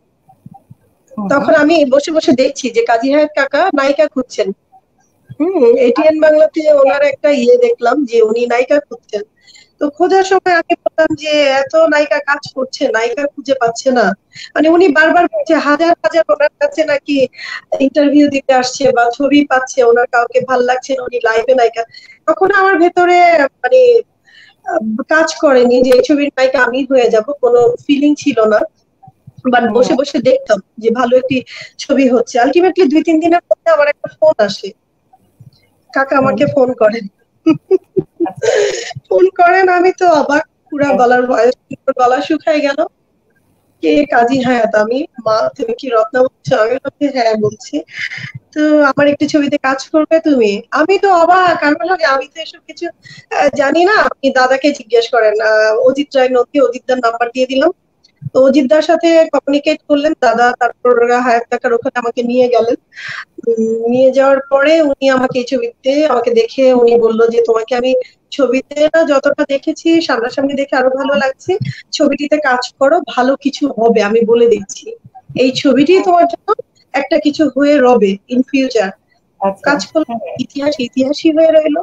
হুম হুম। তখন আমি বসে বসে দেখছি যে কাজী হায়াৎ কাকা নায়িকা খুঁজছেন। হম, এটিএন আচ্ছা, বাংলাতে ওনার একটা ইয়ে দেখলাম যে উনি নায়িকা খুঁজছেন। তো খোঁজার সময় আমি বললাম যে এত নায়িকা কাজ করছে, নায়িকা খুঁজে পাচ্ছে না। মানে উনি বারবার বলছে হাজার হাজার ওনার কাছে নাকি ইন্টারভিউ দিতে আসছে বা ছবি পাচ্ছে, ওনার কাউকে ভাল লাগছে না, উনি লাইভে নায়িকা। তখন আমার ভেতরে মানে আহ, কাজ করেনি যে এই ছবির নায়িকা আমি হয়ে যাব, কোনো ফিলিং ছিল না। বাট হুম, বসে বসে দেখতাম যে ভালো একটি ছবি হচ্ছে। আলটিমেটলি দুই তিন দিনের মধ্যে আমার একটা ফোন আসে, কাকা হুম, আমাকে ফোন করেন। আচ্ছা, ফোন করেন, আমি তো অবাক, পুরা হ্যাঁ, গলার ভয়েস, গলা শুকায় গেল। কে? কাজী হায়াত। আমি, মা তুমি কি রত্না বলছো? আমি বলছি হ্যাঁ বলছি। তো আমার একটি ছবিতে কাজ করবে তুমি? আমি তো অবাক, আমি বললাম আমি তো এসব কিছু আহ, জানি না, আপনি দাদাকে জিজ্ঞেস করেন। আহ, অজিত রায় নদী, অজিতদার নাম্বার দিয়ে দিলাম। তো অজিতদার সাথে কমিউনিকেট করলেন দাদা, তারপর হায়াত কাকার ওখানে আমাকে নিয়ে গেলেন। উম, নিয়ে যাওয়ার পরে উনি আমাকে এই ছবিতে আমাকে দেখে উনি বললো যে তোমাকে আমি ছবিতে না যতটা দেখেছি, সামনাসামনি দেখে আরো ভালো লাগছে, ছবিটিতে কাজ করো, ভালো কিছু হবে, আমি বলে দিচ্ছি। এই ছবিটি তোমার জন্য একটা কিছু হয়ে রবে ইন ফিউচার। আচ্ছা, কাজ করলো, হ্যাঁ, ইতিহাস ইতিহাসই হয়ে রইলো।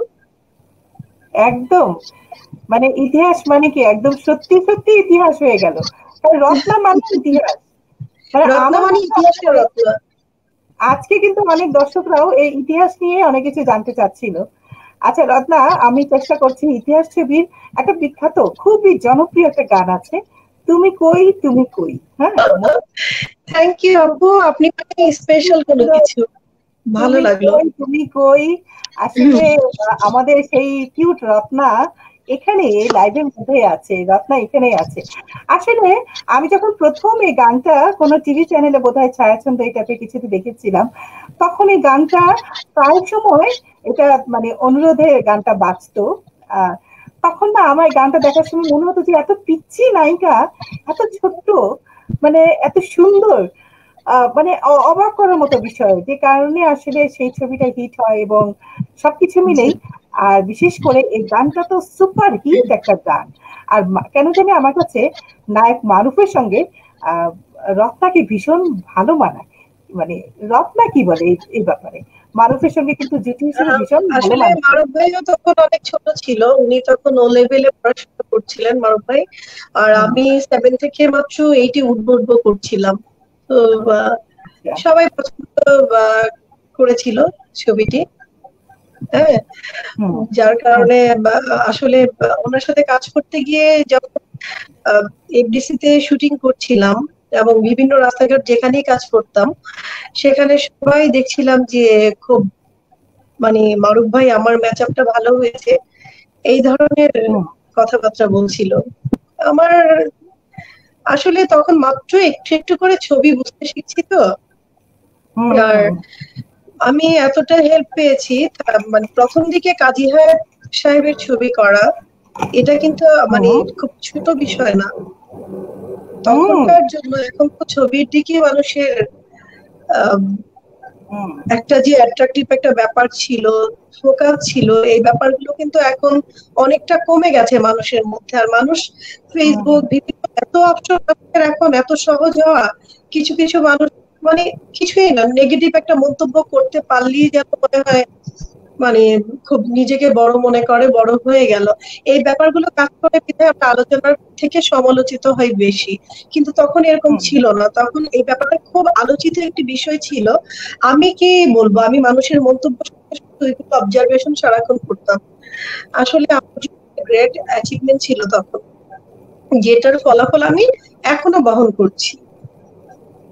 একদম। মানে ইতিহাস মানে কি একদম সত্যি সত্যি ইতিহাস হয়ে গেল। আর রত্না মানে ইতিহাস। মানে রত্না আমার মানে মনে ইতিহাসের হয় রত্না। আজকে কিন্তু অনেক দর্শকরাও এই ইতিহাস নিয়ে অনেক কিছু জানতে চাচ্ছিল। আচ্ছা রত্না, আমি চেষ্টা করছি ইতিহাস ছবির একটা বিখ্যাত খুবই জনপ্রিয় একটা গান আছে, তুমি কই তুমি কই। হ্যাঁ, থ্যাংক ইউ আপু, আপনি মানে স্পেশাল কোনো কিছু, ভালো তুমি লাগলো। কই তুমি কই। আসলে আহ, আমাদের সেই কিউট রত্না এখানে লাইভের মধ্যে আছে, রত্না এখানে আছে। আসলে আমি যখন প্রথম এই গানটা কোনো টিভি চ্যানেলে বোধহয় ছায়াছন্দ এই টাইপের কিছুতে দেখেছিলাম, তখন এই গানটা প্রায় সময় এটা মানে অনুরোধে গানটা বাজতো। আহ তখন না আমার এই গানটা দেখার সময় মনে হতো যে এত পিচ্চি নায়িকা, এত ছোট্ট, মানে এত সুন্দর, আহ, মানে অ- অবাক করার মতো বিষয়, যে কারণে আসলে সেই ছবিটা হিট হয় এবং সবকিছু জি। মিলেই। আর বিশেষ করে এই গানটা তো সুপার হিট একটা গান। আর মা- কেন জানি আমার কাছে নায়ক মারুফের সঙ্গে আহ রত্নাকে ভীষণ ভালো মানায়। মানে রত্না কি বলে এই এই ব্যাপারে, মারুফের সঙ্গে কিন্তু জুটি হিসেবে আহ, ভীষণ ভালো আসলে মানাতো। মারুফ ভাইও তখন অনেক ছোট ছিল, উনি তখন ও লেভেলে পড়াশোনা করছিলেন মারুফ ভাই। আর হুম, আমি সেভেন থেকে মাত্র এইটে উঠবো উঠবো করছিলাম। তো আহ, আচ্ছা, সবাই পছন্দ আহ, করেছিল ছবিটি। হ্যাঁ, হুম, যার হুম, কারণে বা- আসলে আহ, ওনার সাথে কাজ করতে গিয়ে যখন এফডিসি তে শুটিং করছিলাম এবং বিভিন্ন রাস্তাঘাট যেখানেই কাজ করতাম, সেখানে সবাই দেখছিলাম যে খুব মানে মারুফ ভাই আমার ম্যাচ আপটা ভালো হয়েছে, এই ধরনের হুম, কথাবার্তা বলছিল। আমার আসলে তখন মাত্র একটু একটু করে ছবি বুঝতে শিখছি তো। হুম, আর হুম, আমি এতটা হেল্প পেয়েছি, তা- মানে প্রথম দিকে কাজী হায়াৎ সাহেবের ছবি করা, এটা কিন্তু মানে হুম, খুব ছোট বিষয় না হুম, তখনকার জন্য। এখন তো ছবির দিকে মানুষের আহ, হুম, একটা যে অ্যাট্রাকটিভ একটা ব্যাপার ছিল, ফোকাস ছিল, এই ব্যাপারগুলো কিন্তু এখন অনেকটা কমে গেছে মানুষের মধ্যে। আর মানুষ হুম, ফেসবুক বিভিন্ন এত অপশন, এখন এত সহজ হওয়া, কিছু কিছু মানুষ মানে কিছুই না, নেগেটিভ একটা মন্তব্য করতে পারলেই যেন মনে হয় মানে খুব নিজেকে বড় মনে করে, বড় হয়ে গেল। এই ব্যাপারগুলো কাজ করে বিধায় আমরা আলোচনার থেকে সমালোচিত হয় বেশি। কিন্তু তখন এরকম হুম, ছিল না, তখন এই ব্যাপারটা খুব আলোচিত একটি বিষয় ছিল। আমি কি বলবো, আমি মানুষের মন্তব্য অবজারভেশন সারাক্ষণ করতাম। আসলে আমার গ্রেট অ্যাচিভমেন্ট ছিল তখন, যেটার ফলাফল আমি এখনো বহন করছি।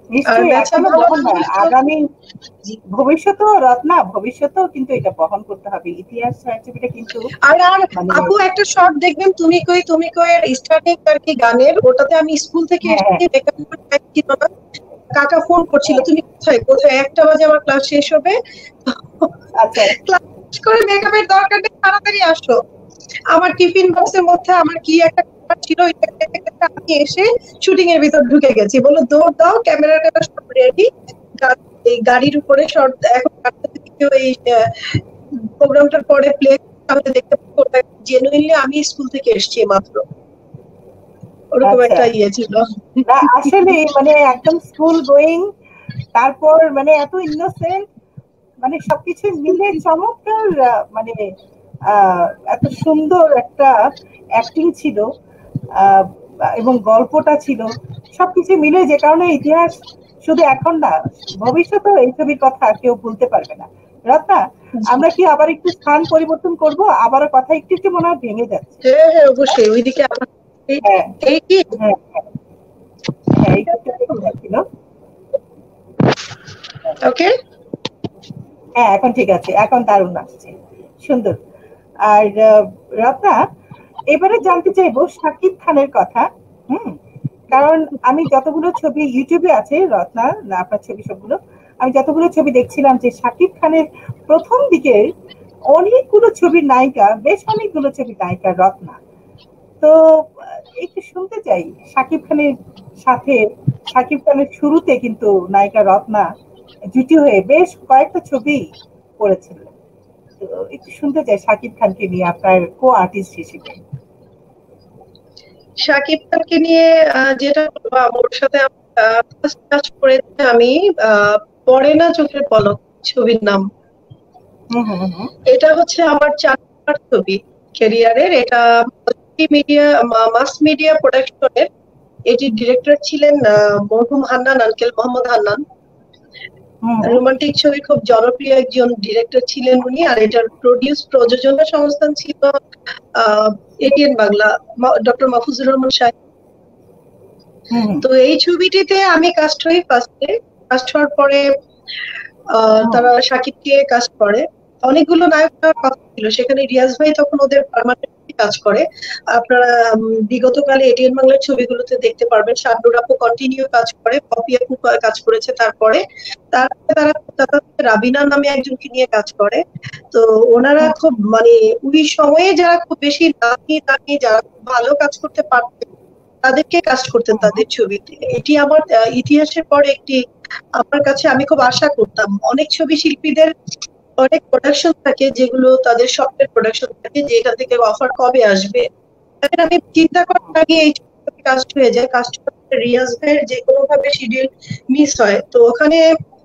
আর নিশ্চয়ই ম্যাথে এখনো ভালো বহন হয় ছিল। আগামী জি। ভবিষ্যতেও রত্না ভবিষ্যতেও কিন্তু এটা বহন করতে হবে ইতিহাস সাহিত্যটা কিন্তু আর আর মানে আপু একটা শর্ট দেখবেন তুমি কই তুমি কই এর স্টার্টিং আর কি গানের, ওটাতে আমি স্কুল থেকে হ্যাঁ হ্যাঁ এসেছি, মেকআপ টাইম ছিল না, কাকা ফোন করছিল হ্যাঁ, তুমি কোথায় কোথায়, একটা বাজে আমার ক্লাস শেষ হবে, আচ্ছা ক্লাস শেষ করে মেকআপের দরকার নেই, তাড়াতাড়ি আসো। আমার টিফিন বক্সের মধ্যে আমার কি একটা খাবার ছিল, ওইটা খেতে খেতে আমি এসে শুটিং এর ভিতর ঢুকে গেছি, বলো দৌড় দাও, ক্যামেরার কাছে সব রেডি, এই গাড়ির উপরে শর্ট এখন কেউ এই প্রোগ্রামটার পরে প্লে আমি দেখতে পাবো, জেনুইনলি আমি স্কুল থেকে এসেছি মাত্র, ওরকম আচ্ছা একটা ইয়ে ছিল। না আসলে মানে একদম স্কুল গোয়িং তারপর মানে এত ইনোসেন্ট মানে সবকিছু মিলে চমৎকার আহ, মানে আহ, এত সুন্দর একটা অ্যাক্টিং ছিল আহ, এবং গল্পটা ছিল সবকিছু মিলে যে কারণে ইতিহাস শুধু এখন না ভবিষ্যতেও এই ছবির কথা কেউ ভুলতে পারবে না। রত্না আমরা কি আবার একটু স্থান পরিবর্তন করব আবারও কথা একটু একটু মনে হয় ভেঙে যাচ্ছে। হ্যাঁ হ্যাঁ অবশ্যই, ওইদিকে আমার এই হ্যাঁ এই কি হ্যাঁ হ্যাঁ একটু একটু ভেঙে যাচ্ছিল। ওকে। হ্যাঁ এখন ঠিক আছে এখন দারুণ আসছে সুন্দর। আর আহ, রত্না এবারে জানতে চাইবো শাকিব খানের কথা। হুম কারণ আমি যতগুলো ছবি ইউটিউবে আছে রত্না না আপনার ছবি সবগুলো আমি যতগুলো ছবি দেখছিলাম যে শাকিব খানের প্রথম দিকে অনেকগুলো ছবির নায়িকা বেশ অনেকগুলো ছবির নায়িকা রত্না। তো আহ, একটু শুনতে চাই শাকিব খানের সাথে শাকিব খানের শুরুতে কিন্তু নায়িকা রত্না জুটি হয়ে বেশ কয়েকটা ছবি করেছিলেন। তো একটু শুনতে চাই শাকিব খানকে নিয়ে আপনার কো আর্টিস্ট হিসেবে। শাকিব খানকে নিয়ে আহ, যেটা বলবো, ওর সাথে ফার্স্ট কাজ করেছি আমি, আহ, পড়ে না চোখের পলক ছবির নাম। হুম হুম হুম এটা হচ্ছে আমার চার নাম্বার ছবি ক্যারিয়ারের, এটা মিডিয়া মাস মিডিয়া প্রোডাকশনের। এটির ডিরেক্টর ছিলেন আহ, মরহুম Hannan uncle, Mohammad Hannan. Hmm hmm romantic ছবি খুব জনপ্রিয় একজন ডিরেক্টর ছিলেন উনি, আর এটার প্রডিউস প্রযোজনা সংস্থান ছিল ah ATN Bangla, doctor Mahfuzur Rahman সাহেব। হুম হুম তো এই ছবিটিতে আমি কাস্ট হই ফার্স্টে, কাস্ট হওয়ার পরে আহ, হুম তারা শাকিবকে কাস্ট করে। অনেকগুলো নায়ক নেওয়ার কথা ছিল, সেখানে রিয়াজ ভাই তখন ওদের পার্মানেন্টলি কাজ করে। আপনারা উম, বিগত কালে এটিএন বাংলার ছবিগুলোতে দেখতে পারবেন শাবনুর আপু কন্টিনিউ কাজ করে, পপি আপু কা- কাজ করেছে, তারপরে তারপরে তারা কলকাতা থেকে রাবিনা নামে একজনকে নিয়ে কাজ করে। তো ওনারা হুম খুব মানে ওই সময়ে যারা খুব বেশি নামি দামি যারা খুব ভালো কাজ করতে পারতেন তাদেরকে কাস্ট করতেন হুম তাদের ছবিতে। এটি আমার আহ, ইতিহাসের পরে একটি, আমার কাছে আমি খুব আশা করতাম, অনেক ছবি শিল্পীদের অনেক প্রোডাকশন থাকে যেগুলো তাদের স্বপ্নের প্রোডাকশন থাকে যে এখান থেকে অফার কবে আসবে, এখন আমি চিন্তা করার আগে এই ছবিতে কাস্ট হয়ে যায়, কাস্ট রিয়াজ ভাইয়ের যে কোনো ভাবে শিডিউল মিস হয়। তো ওখানে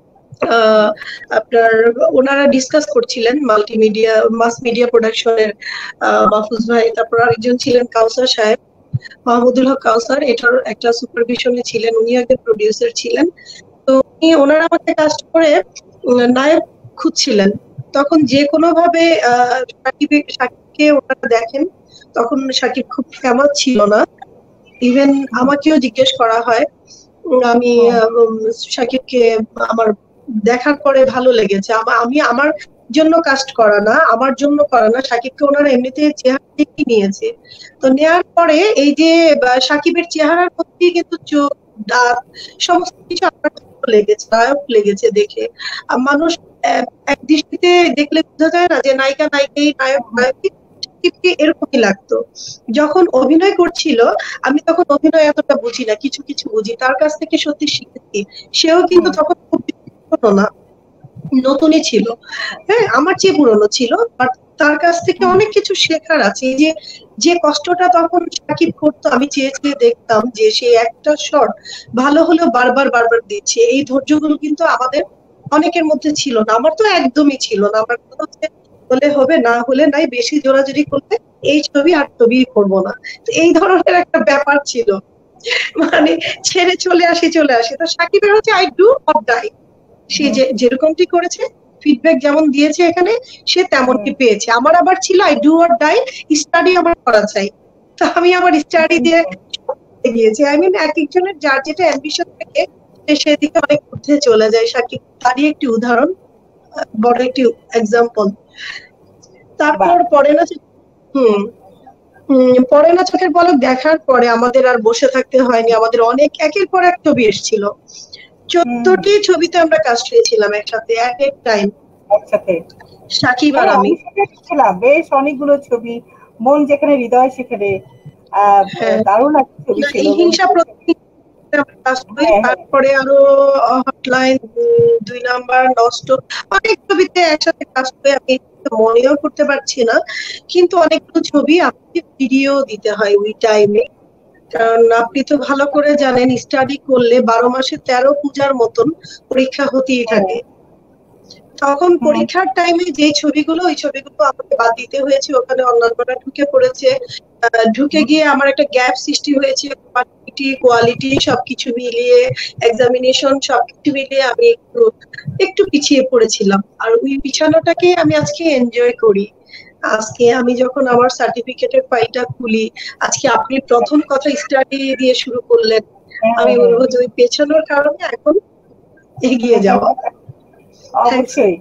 আহ, আপনার ওনারা ডিসকাস করছিলেন মাল্টিমিডিয়া মাস মিডিয়া প্রোডাকশনের মাহফুজ ভাই, তারপর আরেকজন ছিলেন কাউসার সাহেব, মাহমুদুল হক কাউসার, এটার একটা সুপারভিশনে ছিলেন, উনি একজন প্রডিউসার ছিলেন। তো উনি ওনারা আমাকে কাস্ট করে উম, নায়ক খুঁজছিলেন। তখন যে কোনো ভাবে আহ সাকিব সাকিবকে ওনারা দেখেন, তখন সাকিব খুব ফেমাস ছিল না, ইভেন হুম আমাকেও জিজ্ঞেস করা হয়। উম, আমি হুম আহ, উম, সাকিবকে আমার দেখার পরে ভালো লেগেছে, আমা- আমি আমার জন্য কাস্ট করা না, আমার জন্য করা না, সাকিবকে ওনারা এমনিতে চেহারা দেখে নিয়েছে। তো নেওয়ার পরে এই যে আহ, সাকিবের চেহারার প্রতি কিন্তু চোখ, দাঁত, সমস্ত কিছু আমার ভালো লেগেছে, নায়ক লেগেছে দেখে। আর মানুষ আহ, এক দৃষ্টিতে দেখলে বোঝা যায় না যে নায়িকা নায়িকাই, নায়ক হুম নায়কই, সাকিবকে এরকমই লাগতো। যখন অভিনয় করছিল আমি তখন অভিনয় এতটা বুঝি না, কিছু কিছু বুঝি, তার কাছ থেকে সত্যি শিখেছি। সেও কিন্তু হুম তখন খুব বেশি পুরনো না, নতুনই ছিল, হ্যাঁ আমার চেয়ে পুরনো ছিল, বাট তার কাছ থেকে হুম অনেক কিছু শেখার আছে। এই যে যে কষ্টটা তখন সাকিব করতো, আমি চেয়ে চেয়ে দেখতাম যে সে একটা শট ভালো হলেও বারবার বারবার দিচ্ছে, এই ধৈর্যগুলো কিন্তু আমাদের অনেকের মধ্যে ছিল না, আমার তো একদমই ছিল না। আমার কথা হচ্ছে হলে হবে, না হলে নাই, বেশি জোরাজুরি করলে এই ছবি আর ছবি করবো না। তো এই ধরনের একটা ব্যাপার ছিল, মানে ছেড়ে চলে আসি চলে আসি। তো সাকিবের হচ্ছে আই ডু অর ডাই, সে হুম যে যেরকমটি করেছে, ফিডব্যাক যেমন দিয়েছে এখানে, সে তেমনটি হুম পেয়েছে। আমার আবার ছিল I do or die, study আমার করা চাই। তো আমি আমার স্টাডি দিয়ে গিয়েছি। আই মিন এক একজনের যার যেটা অ্যাম্বিশন থাকে সেদিকে অনেক ঊর্ধ্বে চলে যায়। শাকিব তারই একটি উদাহরণ, বড় একটি এক্সাম্পল। তারপর পড়ে না হুম হুম পড়ে না চোখের পলক দেখার পরে আমাদের আর বসে থাকতে হয়নি, আমাদের অনেক একের পর এক ছবি এসেছিল। চোদ্দটি ছবিতে আমরা কাস্ট হয়েছিলাম একসাথে, এক এক টাইম একসাথে। সাকিব আর আমি ছিলাম বেশ অনেকগুলো ছবি, মন যেখানে হৃদয় সেখানে, আহ দারুণ একটা ছবি ছিল। হিংসা তারপরে আরো হটলাইন, দুই নাম্বার, নষ্ট, অনেক ছবিতে একসাথে কাজ করে আমি মনেও করতে পারছি না, কিন্তু অনেকগুলো ছবি আপনাকে ভিডিও দিতে হয় ওই টাইমে। কারণ আপনি তো ভালো করে জানেন স্টাডি করলে বারো মাসে তেরো পূজার মতন পরীক্ষা হতেই থাকে। তখন পরীক্ষার টাইমে যে ছবিগুলো, ওই ছবিগুলো আমাকে বাদ দিতে হয়েছে, ওখানে অন্যান্যরা ঢুকে পড়েছে। ঢুকে গিয়ে আমার একটা গ্যাপ সৃষ্টি হয়েছে, কোয়ান্টিটি কোয়ালিটি সবকিছু মিলিয়ে, এক্সামিনেশন সবকিছু মিলিয়ে আমি একটু একটু পিছিয়ে পড়েছিলাম। আর ওই পিছানোটাকে আমি আজকে এনজয় করি। আজকে আমি যখন আমার সার্টিফিকেটের ফাইলটা খুলি, আজকে আপনি প্রথম কথা স্টাডি দিয়ে শুরু করলেন, আমি বলবো যে ওই পেছানোর কারণে এখন এগিয়ে যাওয়া। অবশ্যই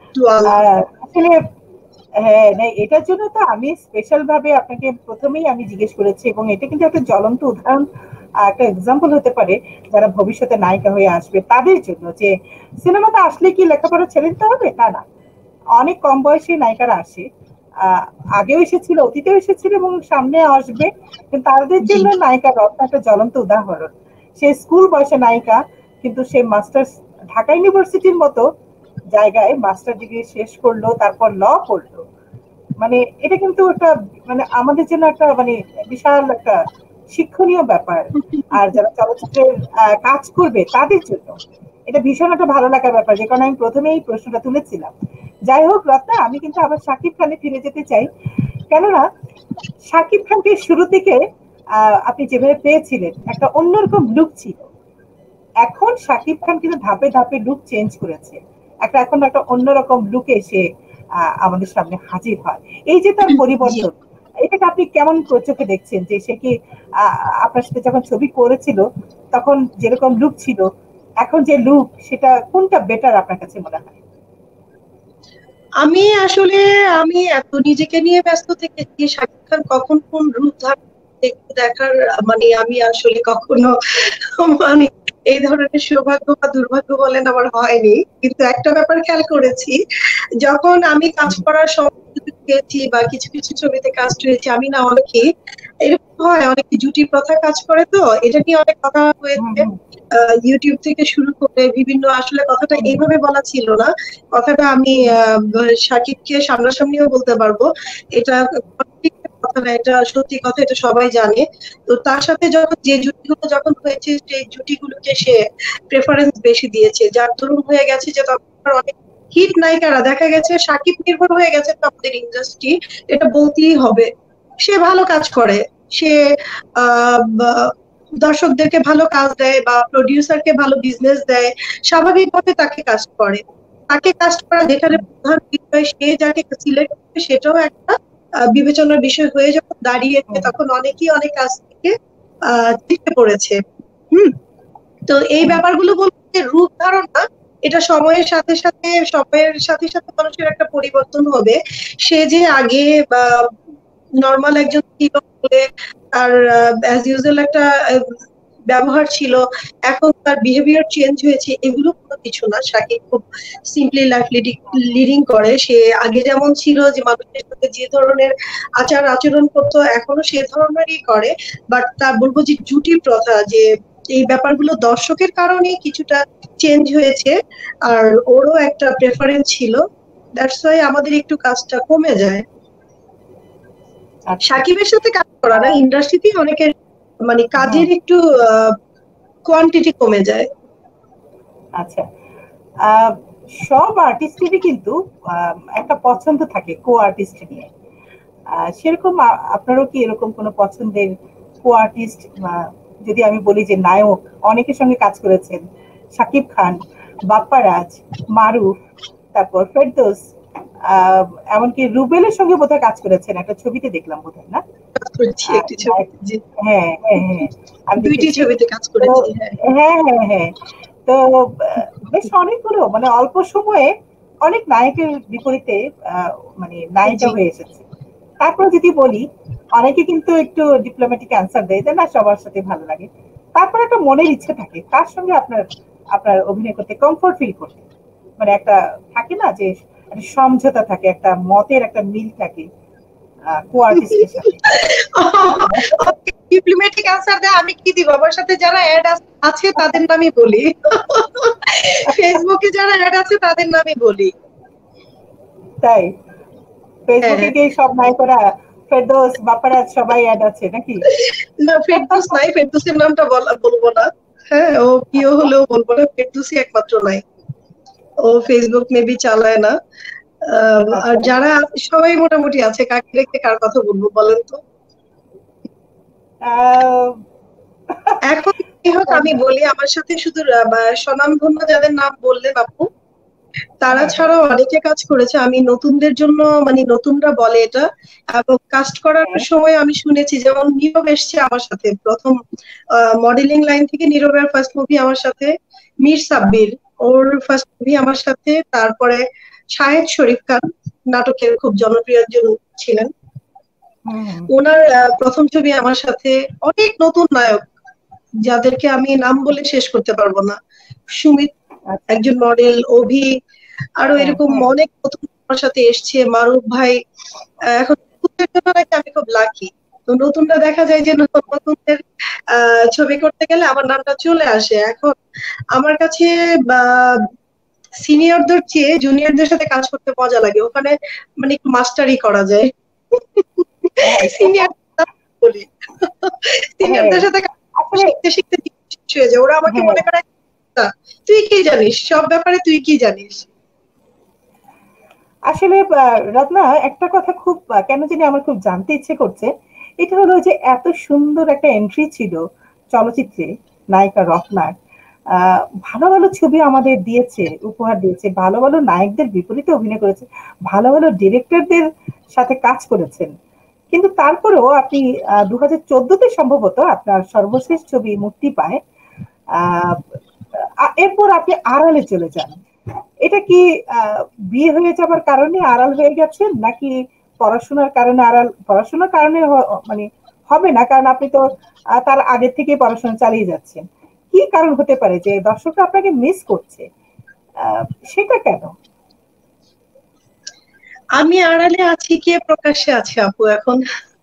আসলে হ্যাঁ, এটার জন্য তো আমি স্পেশাল ভাবে আপনাকে প্রথমেই আমি জিজ্ঞেস করেছি, এবং এটা কিন্তু একটা জ্বলন্ত উদাহরণ, একটা এক্সাম্পল হতে পারে যারা ভবিষ্যতে নায়িকা হয়ে আসবে তাদের জন্য, যে সিনেমাতে আসলে কি লেখাপড়া ছেড়ে দিতে হবে তা না। অনেক কম বয়সী নায়িকারা আসে, আহ আগেও এসেছিল, অতীতেও এসেছিল এবং সামনে আসবে, কিন্তু তাদের জন্য নায়িকা রত্ন একটা জ্বলন্ত উদাহরণ। সে স্কুল বয়সে নায়িকা, কিন্তু সে মাস্টার্স ঢাকা ইউনিভার্সিটির মতো জায়গায় মাস্টার ডিগ্রি শেষ করলো, তারপর ল করলো। মানে এটা কিন্তু একটা মানে আমাদের জন্য একটা মানে বিশাল একটা শিক্ষণীয় ব্যাপার। আর যারা চলচ্চিত্রের কাজ করবে তাদের জন্য এটা ভীষণ একটা ভালো লাগার ব্যাপার, যে কারণে আমি প্রথমে এই প্রশ্নটা তুলেছিলাম। যাই হোক রত্না, আমি কিন্তু আবার শাকিব খানে ফিরে যেতে চাই, কেননা শাকিব খানকে শুরু থেকে আহ আপনি যেভাবে পেয়েছিলেন একটা অন্যরকম লুক ছিল। এখন শাকিব খান কিন্তু ধাপে ধাপে লুক চেঞ্জ করেছে, একটা এখন একটা অন্যরকম লুকে এসে আমাদের সামনে হাজির হয়। এই যে তার পরিবর্তন, এটাকে আপনি কেমন চোখে দেখছেন? যে সে কি আপনার সাথে যখন ছবি করেছিল তখন যেরকম লুক ছিল, এখন যে লুক, সেটা কোনটা বেটার আপনার কাছে মনে হয়? আমি আসলে আমি এত নিজেকে নিয়ে ব্যস্ত থেকেছি, শাকিব খান কখন কোন রূপ ধারণ দেখার মানে আমি আসলে কখনো মানে এই ধরনের সৌভাগ্য বা দুর্ভাগ্য বলেন আমার হয়নি। কিন্তু একটা ব্যাপার খেয়াল করেছি, যখন আমি কাজ করার সময় পেয়েছি বা কিছু কিছু ছবিতে কাজ হয়েছে, আমি না অনেকে এরকম হয়, অনেকে জুটি প্রথা কাজ করে, তো এটা নিয়ে অনেক কথা হয়েছে ইউটিউব থেকে শুরু করে বিভিন্ন। আসলে কথাটা এইভাবে বলা ছিল না, কথাটা আমি শাকিবকে সামনাসামনিও বলতে পারবো, এটা কথা না, এটা সত্যি কথা, এটা সবাই জানে। তো তার সাথে যখন যে জুটিগুলো যখন হয়েছে, সেই জুটিগুলোকে সে প্রেফারেন্স বেশি দিয়েছে, যার দরুন হয়ে গেছে যে তখন অনেক হিট নায়িকারা দেখা গেছে শাকিব নির্ভর হয়ে গেছে আমাদের ইন্ডাস্ট্রি, এটা বলতেই হবে। সে ভালো কাজ করে, সে আহ দর্শকদেরকে ভালো কাজ দেয় বা প্রডিউসারকে ভালো বিজনেস দেয়, স্বাভাবিকভাবে তাকে কাস্ট করে। তাকে কাস্ট করা যেখানে প্রধান বিষয়, সে যাকে সিলেক্ট করে সেটাও একটা বিবেচনার বিষয় হয়ে যখন দাঁড়িয়েছে, তখন অনেকেই অনেক কাজ থেকে আহ চিঠে পড়েছে। হুম তো এই ব্যাপারগুলো বলতে রূপ ধারণা, এটা সময়ের সাথে সাথে সময়ের সাথে সাথে মানুষের একটা পরিবর্তন হবে। সে যে আগে বা নর্মাল একজন ছিল বলে আর অ্যাজ ইউজুয়াল একটা ব্যবহার ছিল, এখন তার বিহেভিয়ার চেঞ্জ হয়েছে, এগুলো কোনো কিছু না। শাকিব খুব সিম্পলি লাইফ লিডিং করে। সে আগে যেমন ছিল, যে মানুষের সাথে যে ধরনের আচার আচরণ করতো, এখনো সে ধরনেরই করে। বাট তার বলবো যে জুটি প্রথা, যে এই ব্যাপারগুলো দর্শকের কারণে কিছুটা চেঞ্জ হয়েছে, আর ওরও একটা প্রেফারেন্স ছিল, দ্যাটস ওয়াই আমাদের একটু কাজটা কমে যায়। শাকিবের সাথে কাজ করা না, ইন্ডাস্ট্রিতে অনেকের মানে কাজের একটু কোয়ান্টিটি কমে যায়। আচ্ছা, সব আর্টিস্টেরই কিন্তু একটা পছন্দ থাকে কো আর্টিস্ট নিয়ে, সেরকম আপনারও কি এরকম কোনো পছন্দের কো আর্টিস্ট? যদি আমি বলি যে নায়ক, অনেকের সঙ্গে কাজ করেছেন, শাকিব খান, বাপ্পারাজ, মারুফ, তারপর ফেরদৌস, এমনকি রুবেলের সঙ্গে বোধহয় কাজ করেছেন একটা ছবিতে, দেখলাম বোধহয় না? হ্যাঁ হ্যাঁ হ্যাঁ হ্যাঁ দুইটি ছবিতে কাজ করেছি। হ্যাঁ হ্যাঁ হ্যাঁ তো আহ, বেশ অনেকগুলো মানে অল্প সময়ে অনেক নায়কের বিপরীতে আহ, মানে নায়িকা জি। হয়ে এসেছে। তারপর যদি বলি, অনেকে কিন্তু একটু ডিপ্লোম্যাটিক অ্যান্সার দেয় যে না সবার সাথে ভালো লাগে। তারপর একটা মনের ইচ্ছে থাকে কার সঙ্গে আপনার আপনার অভিনয় করতে কমফোর্ট ফিল করতে, মানে একটা থাকে না যে একটা সমঝোতা থাকে, একটা মতের একটা মিল থাকে কো আর্টিস্টের সাথে। ডিপ্লোম্যাটিক অ্যান্সার দেয়, আমি কি দিব? আমার সাথে যারা অ্যাড আছে তাদের নামই বলি। ফেসবুকে যারা অ্যাড আছে তাদের নামই বলি। তাই হ্যাঁ। ফেসবুকে গিয়ে সব নায়িকারা ফেরদৌস বাপ্পারাজ সবাই অ্যাড আছে নাকি? না, ফেরদৌস নাই, ফেরদৌসের নামটা বলা বলবো না। হ্যাঁ, ও প্রিয় হলেও বলবো না, ফেরদৌসই একমাত্র নাই। ও ফেসবুক মেবি চালায় না। আহ, আর আচ্ছা। যারা সবাই মোটামুটি আছে, কাকে রেখে কার কথা বলবো বলেন তো? আহ, এখন কি হোক, আমি বলি আমার সাথে শুধু স্বনামধন্য যাদের নাম বললেন আপু, তারা হ্যাঁ হ্যাঁ ছাড়াও অনেকে কাজ করেছে। আমি নতুনদের জন্য, মানে নতুনরা বলে এটা, এবং কাস্ট করার হ্যাঁ। সময় আমি শুনেছি, যেমন নীরব এসছে আমার সাথে প্রথম মডেলিং লাইন থেকে, নীরবের ফার্স্ট মুভি আমার সাথে। মীর সাব্বির, ওর ফার্স্ট মুভি আমার সাথে। তারপরে শাহেদ শরীফ খান, নাটকের খুব জনপ্রিয় একজন ছিলেন, হুম হুম। ওনার আহ, প্রথম ছবি আমার সাথে। অনেক নতুন নায়ক যাদেরকে আমি নাম বলে শেষ করতে পারবো না। সুমিত আচ্ছা। একজন মডেল, অভি, আরো হ্যাঁ এরকম হ্যাঁ। অনেক নতুন আমার সাথে এসছে, মারুফ ভাই। আহ, এখন নতুনদের জন্য নাকি আমি খুব লাকি। তো নতুনরা দেখা যায় যে নতুনদের আহ ছবি করতে গেলে আমার নামটা চলে আসে। এখন আমার কাছে সিনিয়রদের চেয়ে জুনিয়রদের সাথে কাজ করতে মজা লাগে, ওখানে মানে একটু মাস্টারি করা যায়। সিনিয়র বলি, হ্যাঁ সিনিয়রদের সাথে কাজ করতে আসলে শিখতে শিখতে দিন শেষ হয়ে যায়। ওরা আমাকে হ্যাঁ মনে করে, "আচ্ছা, তুই কি জানিস সব ব্যাপারে, তুই কি জানিস?" আসলে আহ, রত্না একটা কথা খুব আহ, কেন জানি আমার খুব জানতে ইচ্ছে করছে। এটা হলো যে এত সুন্দর একটা এন্ট্রি ছিল চলচ্চিত্রে, নায়িকা রত্নার। আহ ভালো ভালো ছবি আমাদের দিয়েছে, উপহার দিয়েছে, ভালো ভালো নায়কদের বিপরীতে অভিনয় করেছে, ভালো ভালো ডিরেক্টরদের সাথে কাজ করেছেন। কিন্তু তারপরেও আপনি আহ দু হাজার চোদ্দতে সম্ভবত আপনার সর্বশেষ ছবি মুক্তি পায়। আহ আ- এরপর আপনি আড়ালে চলে যান। এটা কি আহ, বিয়ে হয়ে যাবার কারণে আড়াল হয়ে গেছেন, নাকি পড়াশোনার কারণে আড়াল? পড়াশোনার কারণে হ- মানে হবে না, কারণ আপনি তো আহ, তার আগে থেকে পড়াশোনা চালিয়ে যাচ্ছেন। কি কারণ হতে পারে যে দর্শকরা আপনাকে মিস করছে? আহ, সেটা কেন? আমি আড়ালে আছি, কে প্রকাশ্যে আছে আপু এখন?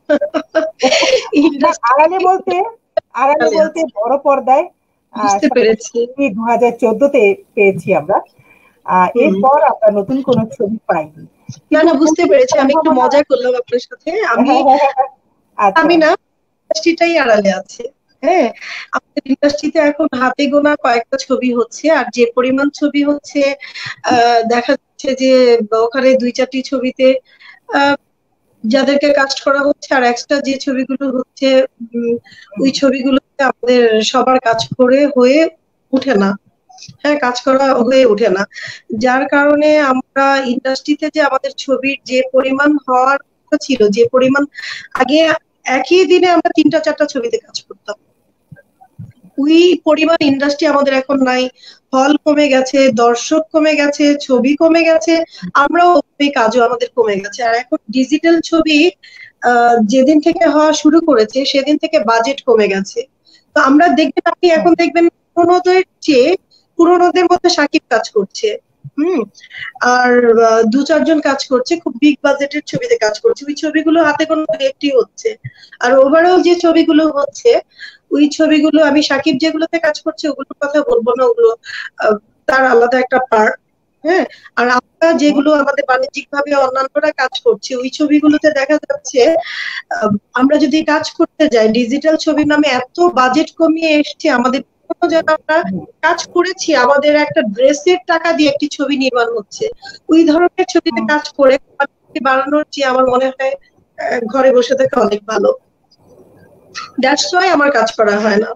না আড়ালে ইন্ডাস্ট্রি বলতে, আড়ালে আড়ালে বলতে আছে, বড় পর্দায় আহ বুঝতে পেরেছি। সর্বশেষ দু হাজার চোদ্দতে পেয়েছি আমরা। আহ হুম। এরপর আমরা নতুন কোনো ছবি পাইনি, না কিন্তু না, বুঝতে ফুলের পেরেছি। আমি একটু সম্ভাবনা। মজা করলাম আপনার সাথে। আমি হ্যাঁ হ্যাঁ হ্যাঁ হ্যাঁ। আচ্ছা। আমি না, ইন্ডাস্ট্রিটাই আড়ালে আছে। হ্যাঁ, আমাদের ইন্ডাস্ট্রিতে এখন হাতে গোনা কয়েকটা ছবি হচ্ছে, আর যে পরিমাণ ছবি হচ্ছে, আহ দেখা যাচ্ছে যে ওখানে দুই চারটি ছবিতে আহ যাদেরকে কাস্ট করা হচ্ছে, আর এক্সট্রা যে ছবিগুলো হচ্ছে, উম, ওই ছবিগুলোতে আমাদের সবার কাজ করে হয়ে উঠে না। হ্যাঁ, কাজ করা হয়ে ওঠে না, যার কারণে আমরা ইন্ডাস্ট্রিতে যে আমাদের ছবির যে পরিমাণ হওয়ার কথা ছিল, যে পরিমাণ আগে একই দিনে আমরা তিনটা চারটা ছবিতে কাজ করতাম, ওই পরিমাণ ইন্ডাস্ট্রি আমাদের এখন নাই। হল কমে গেছে, দর্শক কমে গেছে, ছবি কমে গেছে, আমরাও ওই কাজও আমাদের কমে গেছে। আর এখন ডিজিটাল ছবি আহ যেদিন থেকে হওয়া শুরু করেছে সেদিন থেকে বাজেট কমে গেছে। তো আমরা দেখবেন, আপনি এখন দেখবেন পুরোনোদের চেয়ে পুরোনোদের মধ্যে সাকিব কাজ করছে। হুম। আর আহ, দু চারজন কাজ করছে, খুব বিগ বাজেটের ছবিতে কাজ করছে, ওই ছবিগুলো হাতে কোনো একটি হচ্ছে। আর ওভারঅল যে ছবিগুলো হচ্ছে, ওই ছবিগুলো, আমি সাকিব যেগুলোতে কাজ করছে ওগুলোর কথা বলবো না, ওগুলো আহ, তার আলাদা একটা পার্ট। হ্যাঁ। আর আমরা যেগুলো আমাদের বাণিজ্যিক ভাবে অন্যান্যরা কাজ করছে, ওই ছবিগুলোতে দেখা যাচ্ছে আহ, আমরা যদি কাজ করতে যাই, ডিজিটাল ছবির নামে এত বাজেট কমিয়ে এসছে আমাদের, কোনো যেন আমরা কাজ করেছি, আমাদের একটা ড্রেসের টাকা দিয়ে একটি ছবি নির্মাণ হচ্ছে। ওই ধরনের ছবিতে কাজ করে quality বাড়ানোর চেয়ে আমার মনে হয় আহ, ঘরে বসে থাকা অনেক ভালো। দ্যাটস ওয়াই আমার কাজ করা হয় না।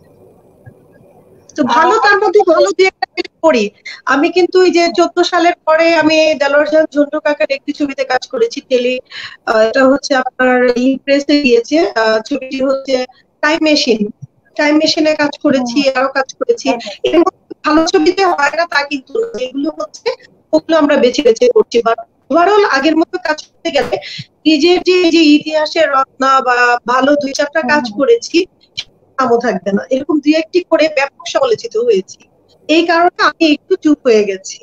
তো ভালো, তার মধ্যে ভালো দিয়ে একটা কিছু করি। আমি কিন্তু ওই যে চোদ্দ সালের পরে আমি দেলোয়ার জাহান ঝন্টু কাকার একটি ছবিতে কাজ করেছি, টেলি। এটা হচ্ছে আপনার ইমপ্রেসে গিয়েছে। আহ, ছবিটি হচ্ছে টাইম মেশিন। টাইম মেশিনে কাজ করেছি, আরো কাজ করেছি। এর মধ্যে ভালো ছবিতে হয় না তা কিন্তু না, যেগুলো হচ্ছে ওগুলো আমরা বেছে বেছে করছি। বাট ওভারঅল আগের মতো কাজ করতে গেলে নিজের যে যে ইতিহাসের রত্না বা ভালো দুই চারটা হুম, কাজ হুম, করেছি নামও থাকবে না, এরকম দুই একটি করে ব্যাপক সমালোচিত হয়েছি। এই কারণে আমি একটু চুপ হয়ে গেছি।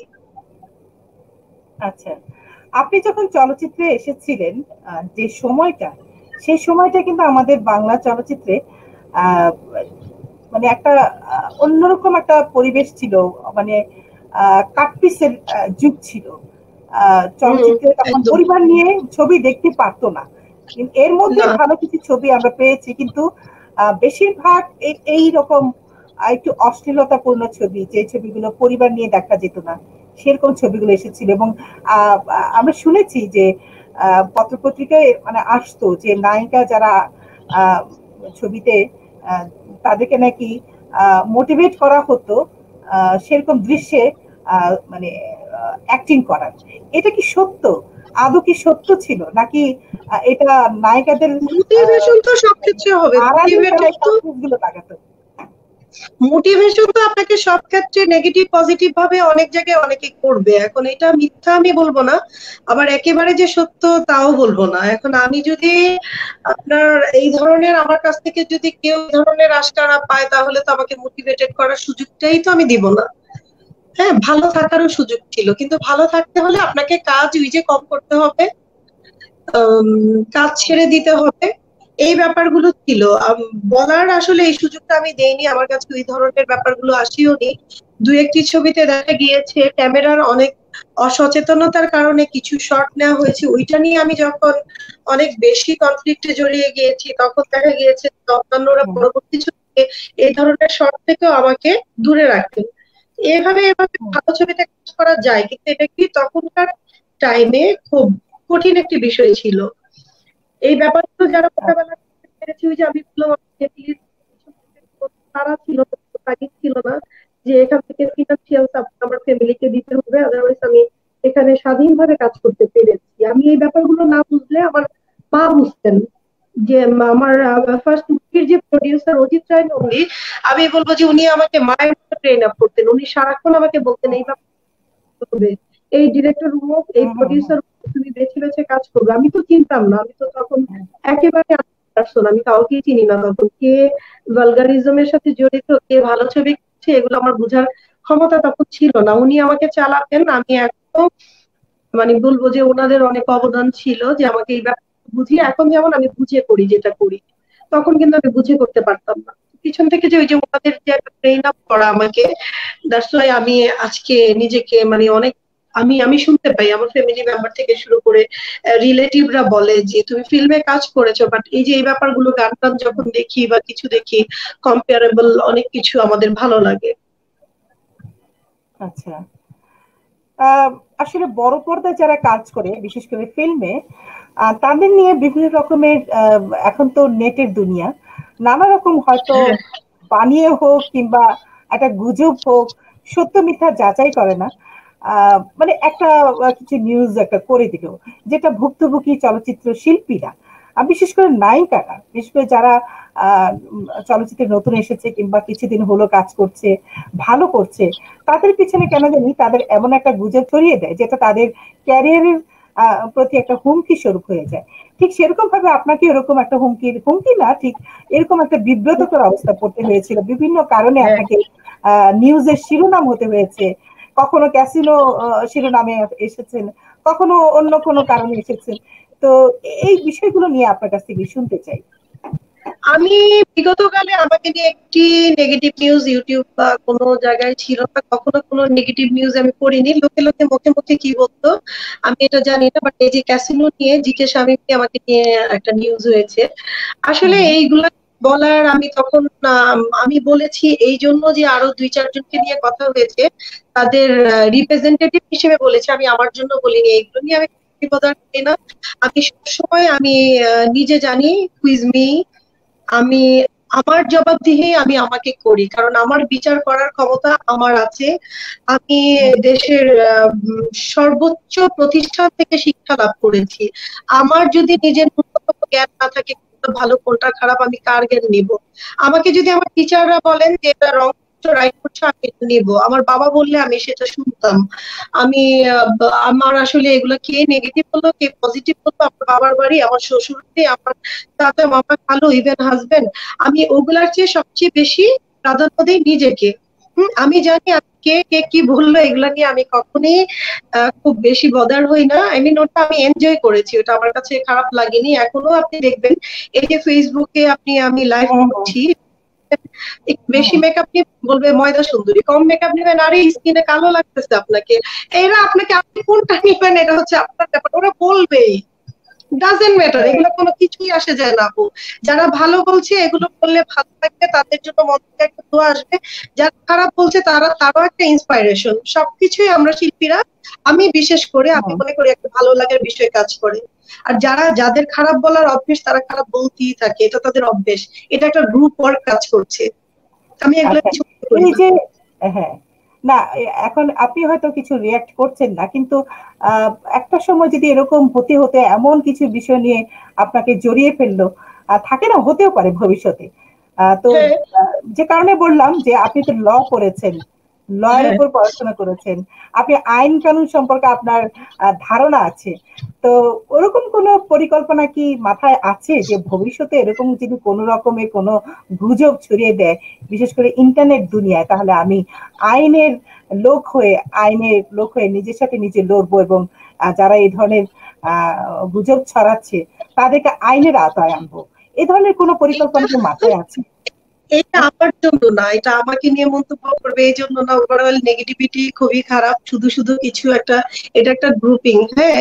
আচ্ছা, আপনি যখন চলচ্চিত্রে এসেছিলেন, আহ, যে সময়টা, সেই সময়টা কিন্তু আমাদের বাংলা চলচ্চিত্রে আহ, মানে একটা আহ, অন্যরকম একটা পরিবেশ ছিল। মানে আহ, কাটপিসের আহ, যুগ ছিল। আহ, হম, চলচ্চিত্রে তখন একদম। পরিবার নিয়ে ছবি দেখতে পারতো না। কিন্তু এর মধ্যে না, ভালো কিছু ছবি আমরা পেয়েছি, কিন্তু আহ, বেশিরভাগ এই এই রকম আহ, একটু অশ্লীলতাপূর্ণ ছবি, যে ছবিগুলো পরিবার নিয়ে দেখা যেত না, সেরকম ছবিগুলো এসেছিল। এবং আহ, আমরা শুনেছি যে আহ, পত্রপত্রিকায় মানে আসতো যে নায়িকা যারা আহ, ছবিতে আহ, তাদেরকে নাকি মোটিভেট করা হতো আহ, সেরকম দৃশ্যে আহ, মানে অ্যাক্টিং করার। এটা কি সত্য? আদৌ কি সত্য ছিল, নাকি আহ, এটা নায়িকাদের আহ, মোটিভেশন তো সব ক্ষেত্রে হবে। আড়ালে তারা মোটিভেটেড এই তো গুলো লাগাতো? মোটিভেশন তো আপনাকে সব ক্ষেত্রে নেগেটিভ পজিটিভ ভাবে অনেক জায়গায় অনেকে করবে। এখন এটা মিথ্যা আমি বলবো না, আবার একেবারে যে সত্য তাও বলবো না। এখন আমি যদি আপনার এই ধরনের আমার কাছ থেকে যদি কেউ এই ধরনের আশকারা পায় তাহলে তো আমাকে মোটিভেটেড করার সুযোগটাই তো আমি দিব না। হ্যাঁ, ভালো থাকারও সুযোগ ছিল, কিন্তু ভালো থাকতে হলে আপনাকে কাজ ওই যে কম করতে হবে, আম, কাজ ছেড়ে দিতে হবে, এই ব্যাপারগুলো ছিল। আম, বলার আসলে এই সুযোগটা আমি দেইনি, আমার কাছে ওই ধরনের ব্যাপারগুলো আসিও নি। দু একটি ছবিতে দেখা গিয়েছে ক্যামেরার অনেক অসচেতনতার কারণে কিছু শট নেওয়া হয়েছে, ওইটা নিয়ে আমি যখন অনেক বেশি কনফ্লিক্টে জড়িয়ে গিয়েছি তখন দেখা গিয়েছে যে অন্যান্যরা হুম, পরবর্তী ছবিতে এই ধরনের শট থেকেও আমাকে দূরে রাখতেন। এভাবে এভাবে হুম, ভালো ছবিতে কাজ করা যায়, কিন্তু এটা কি তখনকার টাইমে খুব কঠিন একটি বিষয় ছিল। এই ব্যাপারগুলো যারা আচ্ছা, মোকাবেলা করতে পেরেছে, ওই যে আমি বললাম আপনাকে, police তারা ছিল না, তাগিদ ছিল না যে এখান থেকে ফিনান্সিয়াল সাপোর্ট আমার ফ্যামিলিকে দিতে হবে, আদারওয়াইজ আমি এখানে স্বাধীনভাবে কাজ করতে পেরেছি। আমি এই ব্যাপারগুলো না বুঝলে আমার মা বুঝতেন। যে মা- আমার ফার্স্ট মুভির যে প্রডিউসার অজিত রায় নন্দী, আমি বলবো যে উনি আমাকে মায়ের মতো ট্রেন আপ করতেন। উনি সারাক্ষণ আমাকে বলতেন এই হবে, এই ডিরেক্টর মুখ, এই হুম, হুম, হুম, প্রডিউসার তুমি বেছে বেছে কাজ করবে। আমি তো চিনতাম না, আমি তো তখন হুম, একেবারে পার্সন, আমি কাউকেই চিনি না তখন। কে ভালগারিজমের সাথে জড়িত, কে ভালো ছবি করছে, এগুলো আমার বোঝার ক্ষমতা তখন ছিল না। উনি আমাকে চালাতেন, আমি একদম মানে বলবো যে ওনাদের অনেক অবদান ছিল যে আমাকে এই ব্যাপার বুঝিয়ে, এখন যেমন আমি বুঝে করি যেটা করি, তখন কিন্তু আমি বুঝে করতে পারতাম না। পিছন থেকে যে ওই যে ওনাদের যে একটা ট্রেন আপ করা আমাকে, দ্যাটস ওয়াই আমি আজকে নিজেকে মানে অনেক, আমি আমি শুনতে পাই আমার ফ্যামিলি মেম্বার থেকে শুরু করে রিলেটিভরা বলে যে তুমি ফিল্মে কাজ করেছো, বাট এই যে এই ব্যাপারগুলো গান টান যখন দেখি বা কিছু দেখি, কম্পেয়ারেবল অনেক কিছু আমাদের ভালো লাগে। আচ্ছা। আহ, আসলে বড় পর্দায় যারা কাজ করে, বিশেষ করে ফিল্মে, তাদের নিয়ে বিভিন্ন রকমের আহ, এখন তো নেটের দুনিয়া, নানা রকম হয়তো হ্যাঁ, বানিয়ে হোক কিংবা একটা গুজব হোক, সত্য মিথ্যা যাচাই করে না। আহ, মানে একটা আহ, কিছু নিউজ একটা করে দিল, যেটা ভুক্তভোগী চলচ্চিত্র শিল্পীরা, আর বিশেষ করে নায়িকারা, বিশেষ করে যারা আহ উম, চলচ্চিত্রে নতুন এসেছে কিংবা কিছুদিন হলো কাজ করছে, ভালো করছে, তাদের পিছনে কেন জানি তাদের এমন একটা গুজব ছড়িয়ে দেয় যেটা তাদের ক্যারিয়ারের প্রতি একটা হুমকি স্বরূপ হয়ে যায়। ঠিক সেরকম ভাবে আপনাকে এরকম একটা হুমকির, হুমকি না ঠিক, এরকম একটা বিব্রতকর অবস্থা পড়তে হয়েছিল, বিভিন্ন কারণে হ্যাঁ। আপনাকে নিউজের শিরোনাম হতে হয়েছে। কখনো ক্যাসিনো শিরোনামে এসেছেন, কখনো অন্য কোনো কারণে এসেছেন। তো এই বিষয়গুলো নিয়ে আপনার কাছ থেকে শুনতে চাই। আমি বিগত কালে আমাকে নিয়ে একটি নেগেটিভ নিউজ ইউটিউব বা কোনো জায়গায় ছিল না, কখনো কোনো নেগেটিভ নিউজ আমি পড়িনি। লোকে লোকে মুখে মুখে কি বলতো আমি এটা জানি না, বাট এই যে ক্যাসিনো নিয়ে জিকে স্বামী আমাকে নিয়ে একটা নিউজ হয়েছে, হুম, আসলে হুম, এইগুলা বলার আমি তখন আম, আমি বলেছি এই জন্য যে আরো দুই চারজনকে নিয়ে কথা হয়েছে, তাদের রিপ্রেজেন্টেটিভ হিসেবে বলেছে, আমি আমার জন্য বলিনি। এইগুলো নিয়ে আমি বিপদার করি না। আমি সবসময় আমি আহ, নিজে জানি কুইজ মি, আমি আমার জবাবদিহি আমি আমাকে করি, কারণ আমার বিচার করার ক্ষমতা আমার আছে। আমি হুম, দেশের আহ, উম, সর্বোচ্চ প্রতিষ্ঠান থেকে শিক্ষা লাভ করেছি। আমার যদি নিজের ন্যূনতম জ্ঞান না থাকে কোনটা ভালো কোনটা খারাপ, আমি কার জ্ঞান নিব? আমাকে যদি আমার টিচাররা বলেন যে এটা রং রাইট করছে আমি এটা নিব, আমার বাবা বললে আমি সেটা শুনতাম। আমি আমার আসলে এগুলো কে নেগেটিভ বললো কে পজিটিভ বললো, আমার বাবার বাড়ি, আমার শ্বশুর বাড়ি, আমার চাচা মামা খালু ইভেন হাজবেন্ড, আমি ওগুলার চেয়ে সবচেয়ে বেশি প্রাধান্য দিই নিজেকে। হম আমি জানি কে কে কি বললো এগুলা নিয়ে আমি কখনোই খুব বেশি বদার হই না। আই মিন ওটা আমি এনজয় করেছি, ওটা আমার কাছে খারাপ লাগেনি। এখনো আপনি দেখবেন এই যে ফেসবুকে আপনি আমি লাইভ করছি, একটু বেশি মেকআপ নিয়ে বলবে ময়দা সুন্দরী, কম মেকআপ নেবেন আরে স্কিনে কালো লাগতেছে আপনাকে, এরা আপনাকে আপনি কোনটা নিবেন এটা হচ্ছে আপনার ব্যাপার, ওরা বলবেই, ডাজেন্ট ম্যাটার, এগুলো কোনো কিছুই আসে যায় না আপু। যারা ভালো বলছে এগুলো বললে ভালো লাগবে, তাদের জন্য মন থেকে একটা দোয়া আসবে, যারা খারাপ বলছে তারা তারও একটা ইন্সপাইরেশন। সবকিছুই আমরা শিল্পীরা, আমি বিশেষ করে আমি মনে করি একটা ভালো লাগার বিষয় কাজ করে। আর যারা যাদের খারাপ বলার অভ্যেস তারা খারাপ বলতেই থাকে, এটা তাদের অভ্যেস, এটা একটা গ্রুপ ওয়ার্ক কাজ করছে। আমি এগুলো কিছু এই যে হ্যাঁ না, এখন আপনি হয়তো কিছু রিয়াক্ট করছেন না, কিন্তু একটা সময় যদি এরকম হতে হতে এমন কিছু বিষয় নিয়ে আপনাকে জড়িয়ে ফেললো, থাকে না, হতেও পারে ভবিষ্যতে। তো যে কারণে বললাম যে আপনি তো ল করেছেন, ল এর উপর পড়াশোনা করেছেন, আপনি আইন কানুন সম্পর্কে আপনার ধারণা আছে, তো ওরকম কোন পরিকল্পনা কি মাথায় আছে যে ভবিষ্যতে এরকম যদি কোন রকমের কোন গুজব ছড়িয়ে দেয়, বিশেষ করে ইন্টারনেট দুনিয়ায়, তাহলে আমি আইনের লোক হয়ে আইনের লোক হয়ে নিজের সাথে নিজে লড়বো এবং যারা এই ধরনের আহ গুজব ছড়াচ্ছে তাদেরকে আইনের আওতায় আনবো, এই ধরনের কোন পরিকল্পনা কি মাথায় আছে? এটা আমার জন্য না, এটা আমাকে নিয়ে মন্তব্য করবে এই জন্য না, ওভারঅল নেগেটিভিটি খুবই খারাপ, শুধু শুধু কিছু একটা, এটা একটা গ্রুপিং, হ্যাঁ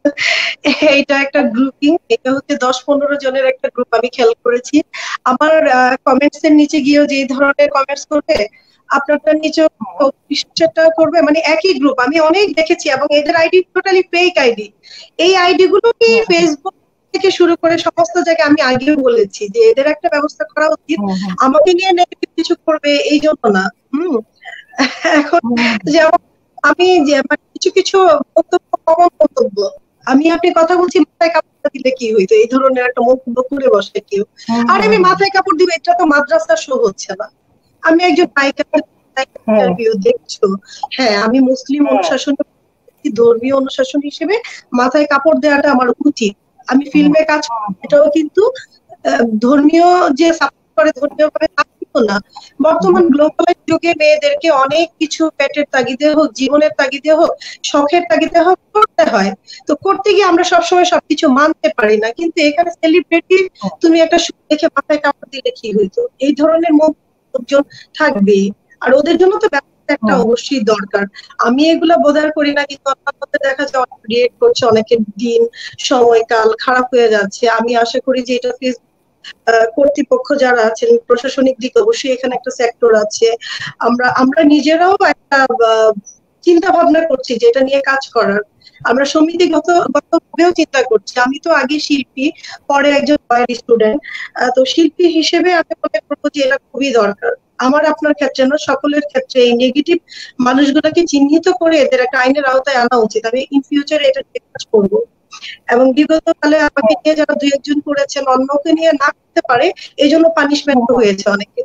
এটা একটা গ্রুপিং, এটা হচ্ছে দশ পনেরো জনের একটা গ্রুপ, আমি খেয়াল করেছি। আমার কমেন্টস এর নিচে গিয়েও যে ধরনের কমেন্টস করবে, আপনারটার নিচেও সেটা করবে, মানে একই গ্রুপ আমি অনেক দেখেছি, এবং এদের আইডি টোটালি ফেক আইডি। এই আইডি গুলো কি ফেসবুক থেকে শুরু করে সমস্ত জায়গায়, আমি আগেও বলেছি যে এদের একটা ব্যবস্থা করা উচিত, আমাকে নিয়ে নেগেটিভ কিছু করবে এই জন্য না। হম এখন যেমন আমি যে কিছু কিছু বক্তব্য, কমন বক্তব্য, আমি আপনি কথা বলছি মাথায় কাপড় দিলে কি হইতো, এই ধরনের একটা মন্তব্য করে বসে কেউ, আর আমি মাথায় কাপড় দিব, এটা তো মাদ্রাসার শো হচ্ছে না, আমি একজন নায়িকা ইন্টারভিউ দেখছো, হ্যাঁ আমি মুসলিম অনুশাসন, ধর্মীয় অনুশাসন হিসেবে মাথায় কাপড় দেওয়াটা আমার উচিত, আমি ফিল্মে কাজ করি, এটাও কিন্তু ধর্মীয় যে সাপোর্ট করে ধর্মীয় ভাবে তা কিন্তু না। বর্তমান গ্লোবালাইজ যুগে মেয়েদেরকে অনেক কিছু পেটের তাগিদে হোক, জীবনের তাগিদে হোক, শখের তাগিদে হোক করতে হয়, তো করতে গিয়ে আমরা সবসময় সবকিছু মানতে পারি না। কিন্তু এখানে সেলিব্রিটি তুমি একটা শো দেখে মাথায় কাপড় দিলে কি হইতো, এই ধরনের লোকজন থাকবেই, আর ওদের জন্য তো একটা অবশ্যই দরকার। আমি এগুলা বোধার করি না, কিন্তু আপনার দেখা যায় অনেক রিয়েক্ট করছে, অনেকের দিন সময়কাল খারাপ হয়ে যাচ্ছে। আমি আশা করি যে এটা ফেসবুক কর্তৃপক্ষ যারা আছেন, প্রশাসনিক দিক, অবশ্যই এখানে একটা সেক্টর আছে, আমরা আমরা নিজেরাও একটা চিন্তা ভাবনা করছি যে এটা নিয়ে কাজ করার, আমরা সমিতিগত ভাবেও চিন্তা করছি। আমি তো আগে শিল্পী, পরে একজন স্টুডেন্ট, তো শিল্পী হিসেবে আমি মনে করবো যে এটা খুবই দরকার, আমার আপনার ক্ষেত্রে না, সকলের ক্ষেত্রে এই নেগেটিভ মানুষগুলোকে চিহ্নিত করে এদের একটা আইনের আওতায় আনা উচিত। আমি ইন ফিউচারে এটা কাজ করবো, এবং বিগত কালে আমাকে নিয়ে যারা দুই একজন করেছেন অন্যকে নিয়ে না করতে পারে, এই জন্য পানিশমেন্ট হয়েছে অনেকে।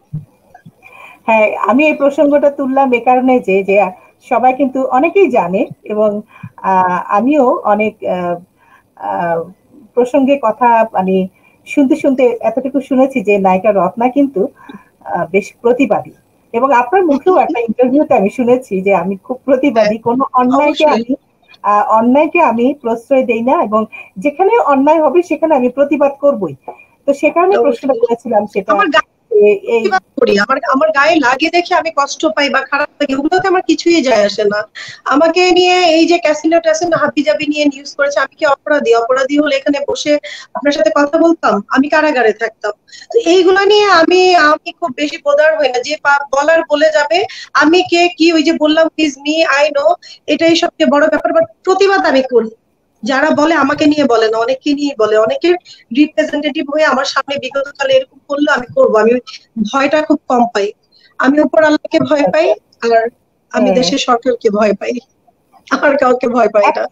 হ্যাঁ, আমি এই প্রসঙ্গটা তুললাম এ কারণে যে যে সবাই কিন্তু অনেকেই জানে, এবং আমিও অনেক প্রসঙ্গে কথা মানে শুনতে শুনতে এতটুকু শুনেছি যে নায়িকা রত্না কিন্তু বেশ প্রতিবাদী, এবং আপনার মুখেও একটা ইন্টারভিউতে আমি শুনেছি যে আমি খুব প্রতিবাদী, কোনো অন্যায়কে আমি অন্যায়কে আমি প্রশ্রয় দেই না, এবং যেখানে অন্যায় হবে সেখানে আমি প্রতিবাদ করবই। তো সে কারণে প্রশ্নটা করেছিলাম সেটা। আমার আমার গায়ে লাগে দেখে আমি কষ্ট পাই বা খারাপ লাগে, ওগুলোতে আমার কিছুই যায় আসে না। আমাকে নিয়ে এই যে ক্যাসিনো ট্যাসিনো হাবিজাবি নিয়ে নিউজ করেছে, আমি কি অপরাধী? অপরাধী হলে এখানে বসে আপনার সাথে কথা বলতাম, আমি কারাগারে থাকতাম। তো এইগুলো নিয়ে আমি আমি খুব বেশি বোদার হই না, যে বলার বলে যাবে, আমি কে কি, ওই যে বললাম প্লিজ মি আই নো, এটাই সবচেয়ে বড় ব্যাপার। বাট প্রতিবাদ আমি করি, যারা বলে আমাকে নিয়ে বলে না, অনেকে নিয়ে বলে, অনেকের রিপ্রেজেন্টেটিভ হয়ে আমার সামনে বিগত কালে এরকম করলে আমি করবো, আমি ভয়টা খুব কম পাই, আমি উপর আল্লাহকে ভয় পাই, আর আমি দেশের সরকারকে ভয় পাই, আর কাউকে ভয় পাই না।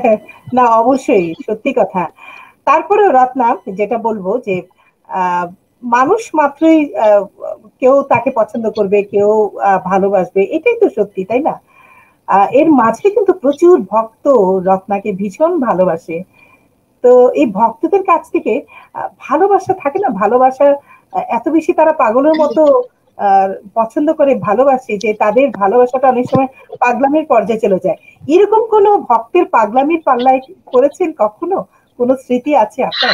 না অবশ্যই সত্যি কথা। তারপরেও রত্না যেটা বলবো যে আহ মানুষ মাত্রই আহ, কেউ তাকে পছন্দ করবে, কেউ আহ, ভালোবাসবে, এটাই তো সত্যি, তাই না? আহ, এর মাঝে কিন্তু প্রচুর ভক্ত রত্নাকে ভীষণ ভালোবাসে। তো এই ভক্তদের কাছ থেকে আহ, ভালোবাসা থাকে না, ভালোবাসা আহ, এত বেশি তারা পাগলের মতো আহ, পছন্দ করে ভালোবাসে যে তাদের ভালোবাসাটা অনেক সময় পাগলামির পর্যায়ে চলে যায়। এরকম কোনো ভক্তের পাগলামির পাল্লায় পড়েছেন কখনো? কোনো স্মৃতি আছে আপনার?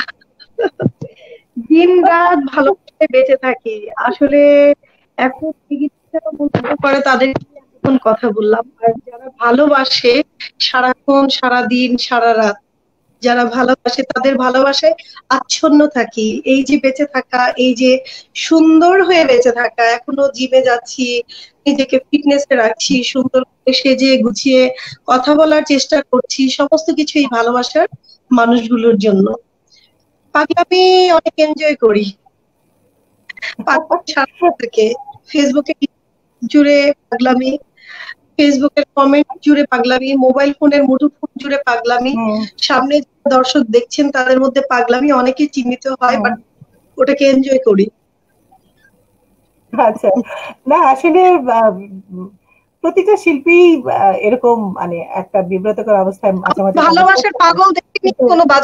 দিন রাত ভালোবাসায় বেঁচে থাকি আসলে। এখন চিকিৎসা বলতে পারে তাদের এখন কথা বললাম, আর যারা ভালোবাসে সারাক্ষণ সারাদিন সারা রাত, যারা ভালোবাসে তাদের ভালোবাসায় আচ্ছন্ন থাকি। এই যে বেঁচে থাকা, এই যে সুন্দর হয়ে বেঁচে থাকা, এখনো জিমে যাচ্ছি, নিজেকে ফিটনেসে রাখছি, সুন্দর করে সেজে গুছিয়ে কথা বলার চেষ্টা করছি, সমস্ত কিছু এই ভালোবাসার মানুষগুলোর জন্য। পাগলামি অনেক এনজয় করি। পাগলামি সারা থাকে ফেসবুকে জুড়ে পাগলামি, ফেসবুকের কমেন্ট জুড়ে পাগলামি, মোবাইল ফোনের মুঠোফোন জুড়ে পাগলামি। হুম। সামনে যারা দর্শক দেখছেন তাদের মধ্যে পাগলামি অনেকে চিহ্নিত হয়, হুম। বাট ওটাকে এনজয় করি। আচ্ছা, না আসলে আহ, উম, প্রতিটা শিল্পী আহ, এরকম মানে একটা বিব্রতকর অবস্থায় মাঝে মাঝে তাদের ভালোবাসার পড়তে হয়। পাগল দেখিনি কিন্তু কোনো বাজে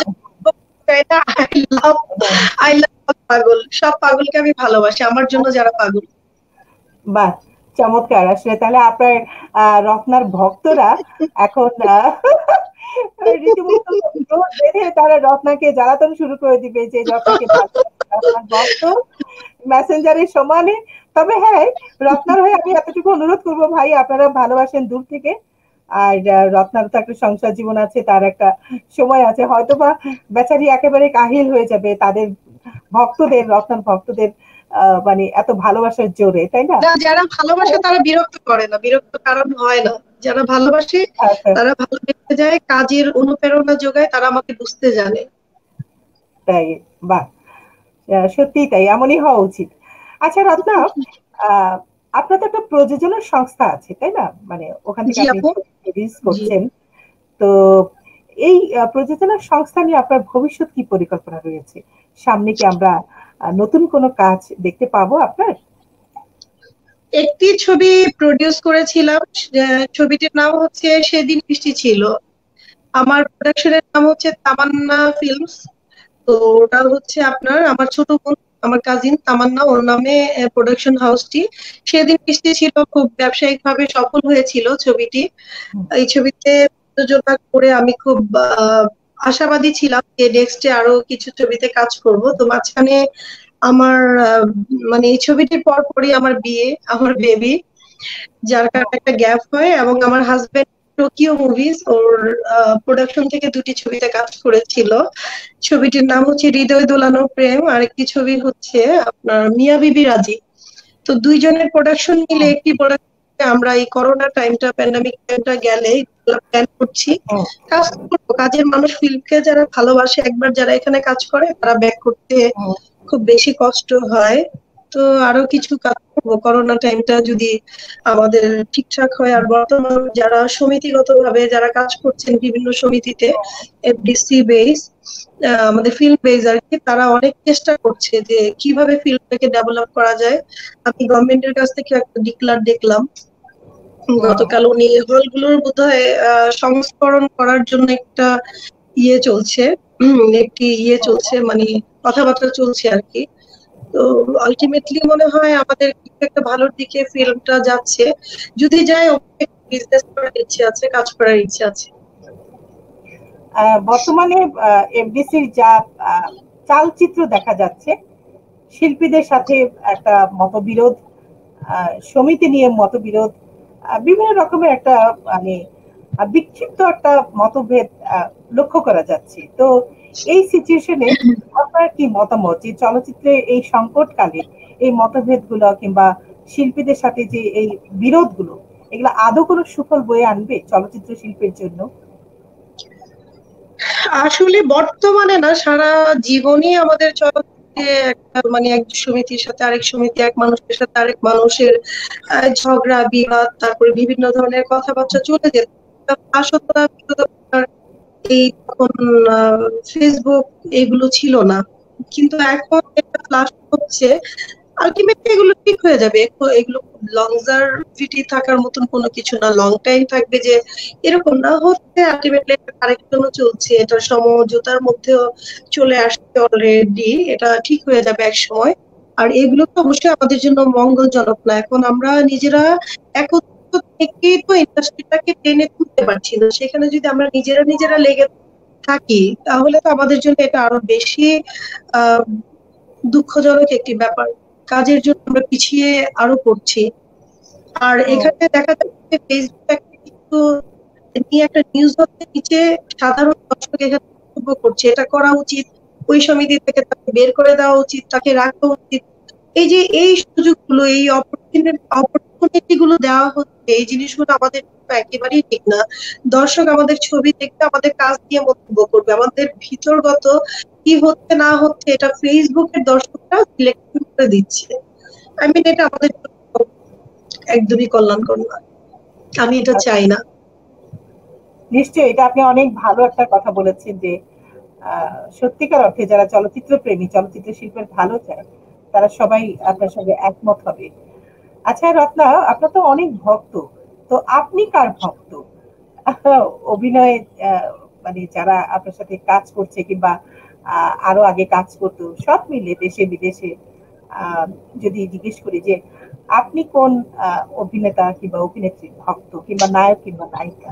আই লাভ, হ্যাঁ, আই লাভ পাগল। সব পাগলকে আমি ভালোবাসি, আমার জন্য যারা পাগল। বাহ, চমৎকার! আসলে তাহলে আপনার আহ, রত্নার ভক্তরা এখন আহ, রীতিমতো জোর বেঁধে তারা রত্নাকে জ্বালাতন শুরু করে দিবে যে রত্নাকে ভালোবাসে, রত্নার ভক্ত মেসেঞ্জারের সমানে। তবে হ্যাঁ, রত্নার হয়ে আমি এতটুকু অনুরোধ করবো, ভাই আপনারা ভালোবাসেন দূর থেকে। আর আহ, রত্নার তো একটা সংসার জীবন আছে, তার একটা সময় আছে, হয়তোবা বেচারি একেবারে কাহিল হয়ে যাবে তাদের ভক্তদের, রত্নার ভক্তদের আহ মানে এত ভালোবাসার জোরে, তাই না? না, যারা ভালোবাসে তারা বিরক্ত করে না, বিরক্ত কারণ হয় না। যারা ভালোবাসে আচ্ছা, তারা ভালোবেসে যায়, কাজের অনুপ্রেরণা যোগায়, তারা আমাকে বুঝতে জানে। তাই? বাহ, আহ, সত্যিই তাই, এমনই হওয়া উচিত। আচ্ছা রত্না, আহ আপনার তো একটা প্রযোজনা সংস্থা আছে, তাই না? মানে ওখান থেকে জি আপনি আপু। রিলিজ জি, করছেন। তো এই আহ, প্রযোজনা সংস্থা নিয়ে আপনার ভবিষ্যৎ কি পরিকল্পনা রয়েছে? সামনে কি আমরা আহ, নতুন কোনো কাজ দেখতে পাবো আপনার? একটি ছবি প্রডিউস করেছিলাম, আহ, ছবিটির নাম হচ্ছে সেদিন বৃষ্টি ছিল। আমার প্রোডাকশনের নাম হচ্ছে তামান্না ফিল্মস। তো ওটা হচ্ছে আপনার আমার ছোট বোন, আমার কাজিন তামান্না, ওর নামে প্রোডাকশন হাউসটি। সেদিন বৃষ্টি ছিল খুব ব্যবসায়িক ভাবে সফল হয়েছিল ছবিটি। এই ছবিতে প্রযোজনা করে আমি খুব আহ, আশাবাদী ছিলাম যে নেক্সটে আরো কিছু ছবিতে কাজ করব। তো মাঝখানে আমার আহ, মানে এই ছবিটির পর পরই আমার বিয়ে, আমার বেবি, যার কারণে একটা গ্যাপ হয়। এবং আমার হাজবেন্ড টোকিও মুভিজ ওর প্রোডাকশন থেকে দুটি ছবিতে কাজ করেছিল। ছবিটির নাম হচ্ছে হৃদয় দোলানো প্রেম, আর একটি ছবি হচ্ছে আপনার মিয়া বিবি রাজি। তো দুইজনের প্রোডাকশন মিলে একটি প্রোডাকশন আমরা এই করোনা টাইমটা, প্যান্ডামিক টাইমটা গেলে প্ল্যান করছি। হুম। কাজ করবো, কাজের মানুষ, ফিল্মকে যারা ভালোবাসে একবার যারা এখানে কাজ করে তারা ব্যাক করতে হুম। খুব বেশি কষ্ট হয়। তো আরো কিছু কাজ করবো করোনা টাইমটা যদি আমাদের ঠিকঠাক হয়। আর বর্তমান যারা সমিতিগত ভাবে যারা কাজ করছেন বিভিন্ন সমিতিতে, এফডিসি বেস, আমাদের ফিল্ম বেস আর কি, তারা অনেক চেষ্টা করছে যে কিভাবে ফিল্মটাকে ডেভেলপ করা যায়। আমি গভর্নমেন্টের কাছ থেকে একটা ডিক্লার দেখলাম হুম। গতকাল, উনি হলগুলোর বোধহয় আহ, সংস্করণ করার জন্য একটা ইয়ে চলছে, উম, একটি ইয়ে চলছে, মানে কথাবার্তা চলছে আর কি। তো আলটিমেটলি মনে হয় আমাদের কিছু একটা ভালোর দিকে ফিল্মটা যাচ্ছে। যদি যায়, বিজনেস করার ইচ্ছে আছে, কাজ করার ইচ্ছে আছে। আহ, বর্তমানে এফডিসির যা আহ, চালচিত্র দেখা যাচ্ছে, শিল্পীদের সাথে একটা মতবিরোধ, আহ, সমিতি নিয়ে মতবিরোধ, আহ, বিভিন্ন রকমের একটা মানে আহ, বিক্ষিপ্ত একটা মতভেদ আহ, লক্ষ্য করা যাচ্ছে। তো এই সিচুয়েশনে আপনার কি মতামত যে চলচ্চিত্রে এই সংকটকালে এই মতভেদগুলো কিংবা শিল্পীদের সাথে যে এই বিরোধগুলো, এগুলো আদৌ কোনো সুফল বয়ে আনবে চলচ্চিত্র শিল্পের জন্য? আসলে বর্তমানে না, সারা জীবনই আমাদের চলচ্চিত্রে একটা মানে এক সমিতির সাথে আরেক সমিতি, এক মানুষের সাথে আরেক মানুষের আহ, ঝগড়া বিবাদ, তারপরে বিভিন্ন ধরনের কথাবার্তা চলে যেত। আসলে বিগত এই তখন ফেসবুক এগুলো ছিল না। কিন্তু এখন এটা ফ্লাশ হচ্ছে, আলটিমেটলি এগুলো ঠিক হয়ে যাবে। এগুলো লংজারভিটি থাকার মতন কোনো কিছু না, লং টাইম থাকবে যে এরকম না, হচ্ছে আলটিমেটলি একটা কারেকশনও চলছে, এটা সমঝোতার মধ্যেও চলে আসছে অলরেডি, এটা ঠিক হয়ে যাবে এক সময়। আর এগুলো তো অবশ্যই আমাদের জন্য মঙ্গলজনক না। এখন আমরা নিজেরা একত্র থেকে তো ইন্ডাস্ট্রিটাকে টেনে তুলতে পারছি না, সেখানে যদি আমরা নিজেরা নিজেরা লেগে থাকি তাহলে তো আমাদের জন্য এটা আরো বেশি আহ দুঃখজনক একটি ব্যাপার। কাজের জন্য আমরা পিছিয়ে আরো পড়ছি। আর এখানে দেখা যাচ্ছে ফেসবুক একটা কিছু নিয়ে একটা নিউজ হচ্ছে, নিচে সাধারণ দর্শক এখানে মন্তব্য করছে এটা করা উচিত, ওই সমিতি থেকে তাকে বের করে দেওয়া উচিত, তাকে রাখা উচিত। এই যে এই সুযোগগুলো, এই অপরচুনিটি গুলো দেওয়া হচ্ছে, এই জিনিসগুলো আমাদের একেবারেই ঠিক না। দর্শক আমাদের ছবি দেখতে আমাদের কাজ দিয়ে মন্তব্য করবে, আমাদের ভিতরগত কি হচ্ছে না হচ্ছে এটা ফেসবুকের দর্শকরা সিলেকশন করে দিচ্ছে। আই মিন এটা আমাদের একদমই কল্যাণকর না, আমি এটা চাই না। নিশ্চয়ই এটা আপনি অনেক ভালো একটা কথা বলেছেন যে সত্যিকার অর্থে যারা চলচ্চিত্র প্রেমী, চলচ্চিত্র শিল্পের ভালো চায়, তারা সবাই আপনার সঙ্গে একমত হবে। আচ্ছা রত্না, আপনার তো অনেক ভক্ত, তো আপনি কার ভক্ত? অভিনয়ে মানে যারা আপনার সাথে কাজ করছে কিংবা আরো আগে কাজ করতো, সব মিলে দেশে বিদেশে, যদি জিজ্ঞেস করি যে আপনি কোন অভিনেতা কিংবা অভিনেত্রী ভক্ত, কিংবা নায়ক কিংবা নায়িকা?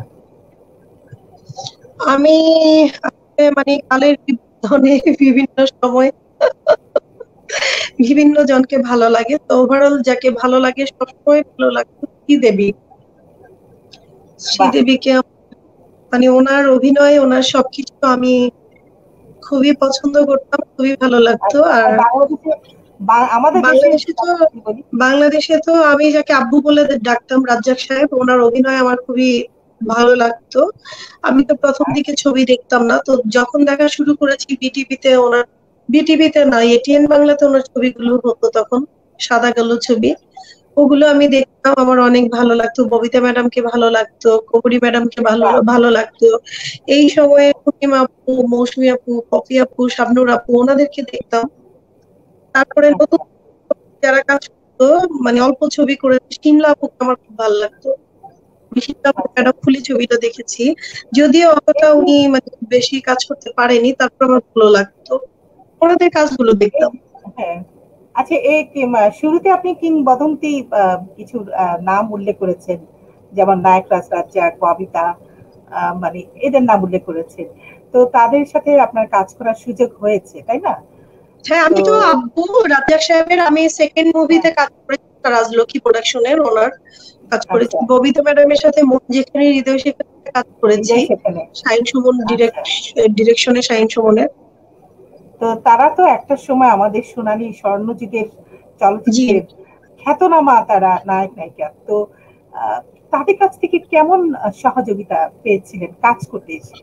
আমি মানে কালের বিবর্তনে বিভিন্ন সময় বিভিন্ন জনকে ভালো লাগে, তো ওভারঅল যাকে ভালো লাগে সবসময় ভালো লাগতো শ্রীদেবী। শ্রীদেবীকে মানে ওনার অভিনয়, ওনার সবকিছু আমি খুবই পছন্দ করতাম, খুবই ভালো লাগতো। আর বাংলাদেশে তো বাংলাদেশে তো আমি যাকে আব্বু বলে ডাকতাম, রাজ্জাক সাহেব, ওনার অভিনয় আমার খুবই ভালো লাগতো। আমি তো প্রথম দিকে ছবি দেখতাম না, তো যখন দেখা শুরু করেছি বিটিভিতে, ওনার বিটিভিতে না এটিএন বাংলাতে ওনার ছবিগুলো হতো তখন, সাদা কালো ছবি, ওগুলো আমি দেখতাম, আমার অনেক ভালো লাগতো। ববিতা ম্যাডামকে ভালো লাগতো, কবরী ম্যাডামকে ভালো ভালো লাগতো। এই সময়ে পূর্ণিমা আপু, মৌসুমী আপু, পপি আপু, শাবনুর আপু, ওনাদেরকে দেখতাম। তারপরে নতুন যারা কাজ করতো, মানে অল্প ছবি করে, শিমলা আপুকে আমার খুব ভালো লাগতো। শিমলা আপু ম্যাডাম ফুলি ছবিটা দেখেছি, যদিও অতটা উনি মানে বেশি কাজ করতে পারেনি, তারপর আমার ভালো লাগতো, ওনাদের কাজগুলো দেখতাম। হ্যাঁ, আচ্ছা, এই শুরুতে আপনি কিংবদন্তি কিছু নাম উল্লেখ করেছেন, যেমন নায়করাজ রাজ্জাক, ববিতা, মানে এদের নাম উল্লেখ করেছেন, তো তাদের সাথে আপনার কাজ করার সুযোগ হয়েছে, তাই না? হ্যাঁ, আমি তো আব্বু রাজ্জাক সাহেবের আমি সেকেন্ড মুভিতে কাজ করেছি, রাজলক্ষ্মী প্রোডাকশনের, ওনার কাজ করেছি। ববিতা ম্যাডামের সাথে মন যেখানে হৃদয় সেখানে কাজ করেছি, শাহিন সুমন ডিরেকশনে, শাহিন সুমনের। তো তারা তো একটা সময় আমাদের সোনালী স্বর্ণযুগের চলচ্চিত্রের খ্যাতনামা তারা নায়ক নায়িকা, তো তাদের কাছ থেকে কেমন সহযোগিতা পেয়েছিলেন কাজ করতে এসে?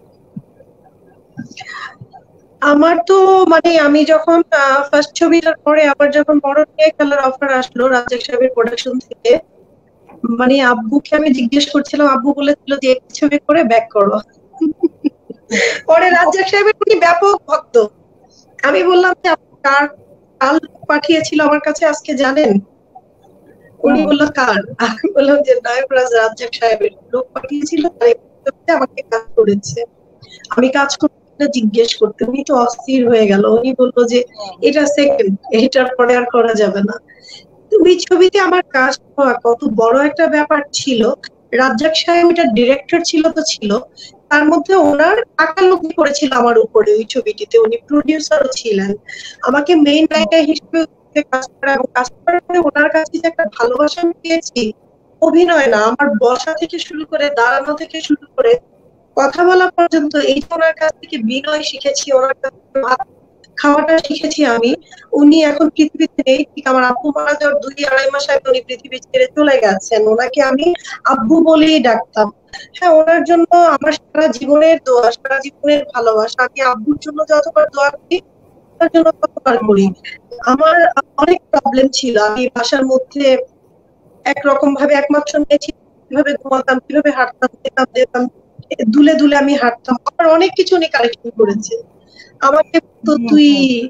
আমার তো মানে আমি যখন ফার্স্ট ছবিটার পরে আবার যখন বড় নিয়ে খেলার অফার আসলো রাজ্জাক সাহেবের প্রোডাকশন থেকে, মানে আব্বুকে আমি জিজ্ঞেস করছিলাম, আব্বু বলেছিল যে একটি ছবি করে ব্যাক করো। পরে রাজ্জাক সাহেবের উনি ব্যাপক ভক্ত। আমি বললাম যে কার কাল পাঠিয়েছিল আমার কাছে আজকে জানেন? উনি বললো কার? আমি বললাম যে নায়করাজ রাজ্জাক সাহেবের লোক পাঠিয়েছিল, তাই আমাকে কাজ করেছে। আমি কাজ করতে জিজ্ঞেস করতে উনি তো অস্থির হয়ে গেল, উনি বললো যে এটা সেকেন্ড, এটার পরে আর করা যাবে না। ওই ছবিতে আমার কাজ হওয়া কত বড় একটা ব্যাপার ছিল। রাজ্জাক সাহেব এটা ডিরেক্টর ছিল তো ছিল, তার মধ্যে ওনার আকালুকি করেছিল আমার উপরে ওই ছবিটিতে, উনি প্রডিউসারও ছিলেন। আমাকে মেইন নায়িকা হিসেবে কাজ করা এবং কাজ করার পরে ওনার কাছে যে একটা ভালোবাসা আমি পেয়েছি, অভিনয় না, আমার বসা থেকে শুরু করে, দাঁড়ানো থেকে শুরু করে, কথা বলা পর্যন্ত, এই ওনার কাছ থেকে বিনয় শিখেছি, ওনার কাছ থেকে ভাত খাওয়াটা শিখেছি আমি। উনি এখন পৃথিবীতে নেই, ঠিক আমার আব্বু মারা যাওয়ার দুই আড়াই মাস আগে উনি পৃথিবী ছেড়ে চলে গেছেন। ওনাকে আমি আব্বু বলেই ডাকতাম। হ্যাঁ, ওনার জন্য আমার সারা জীবনের দোয়া, সারা জীবনের ভালোবাসা। আমি আব্বুর জন্য যতবার দোয়া করি, তার জন্য ততবার করি। আমার অনেক প্রবলেম ছিল, আমি বাসার মধ্যে একরকম ভাবে একমাত্র মেয়ে ছিল, কিভাবে ঘুমাতাম, কিভাবে হাঁটতাম, যেতাম যেতাম দুলে দুলে আমি হাঁটতাম। আমার অনেক কিছু উনি কালেকশন করেছে। আমাকে তো তুই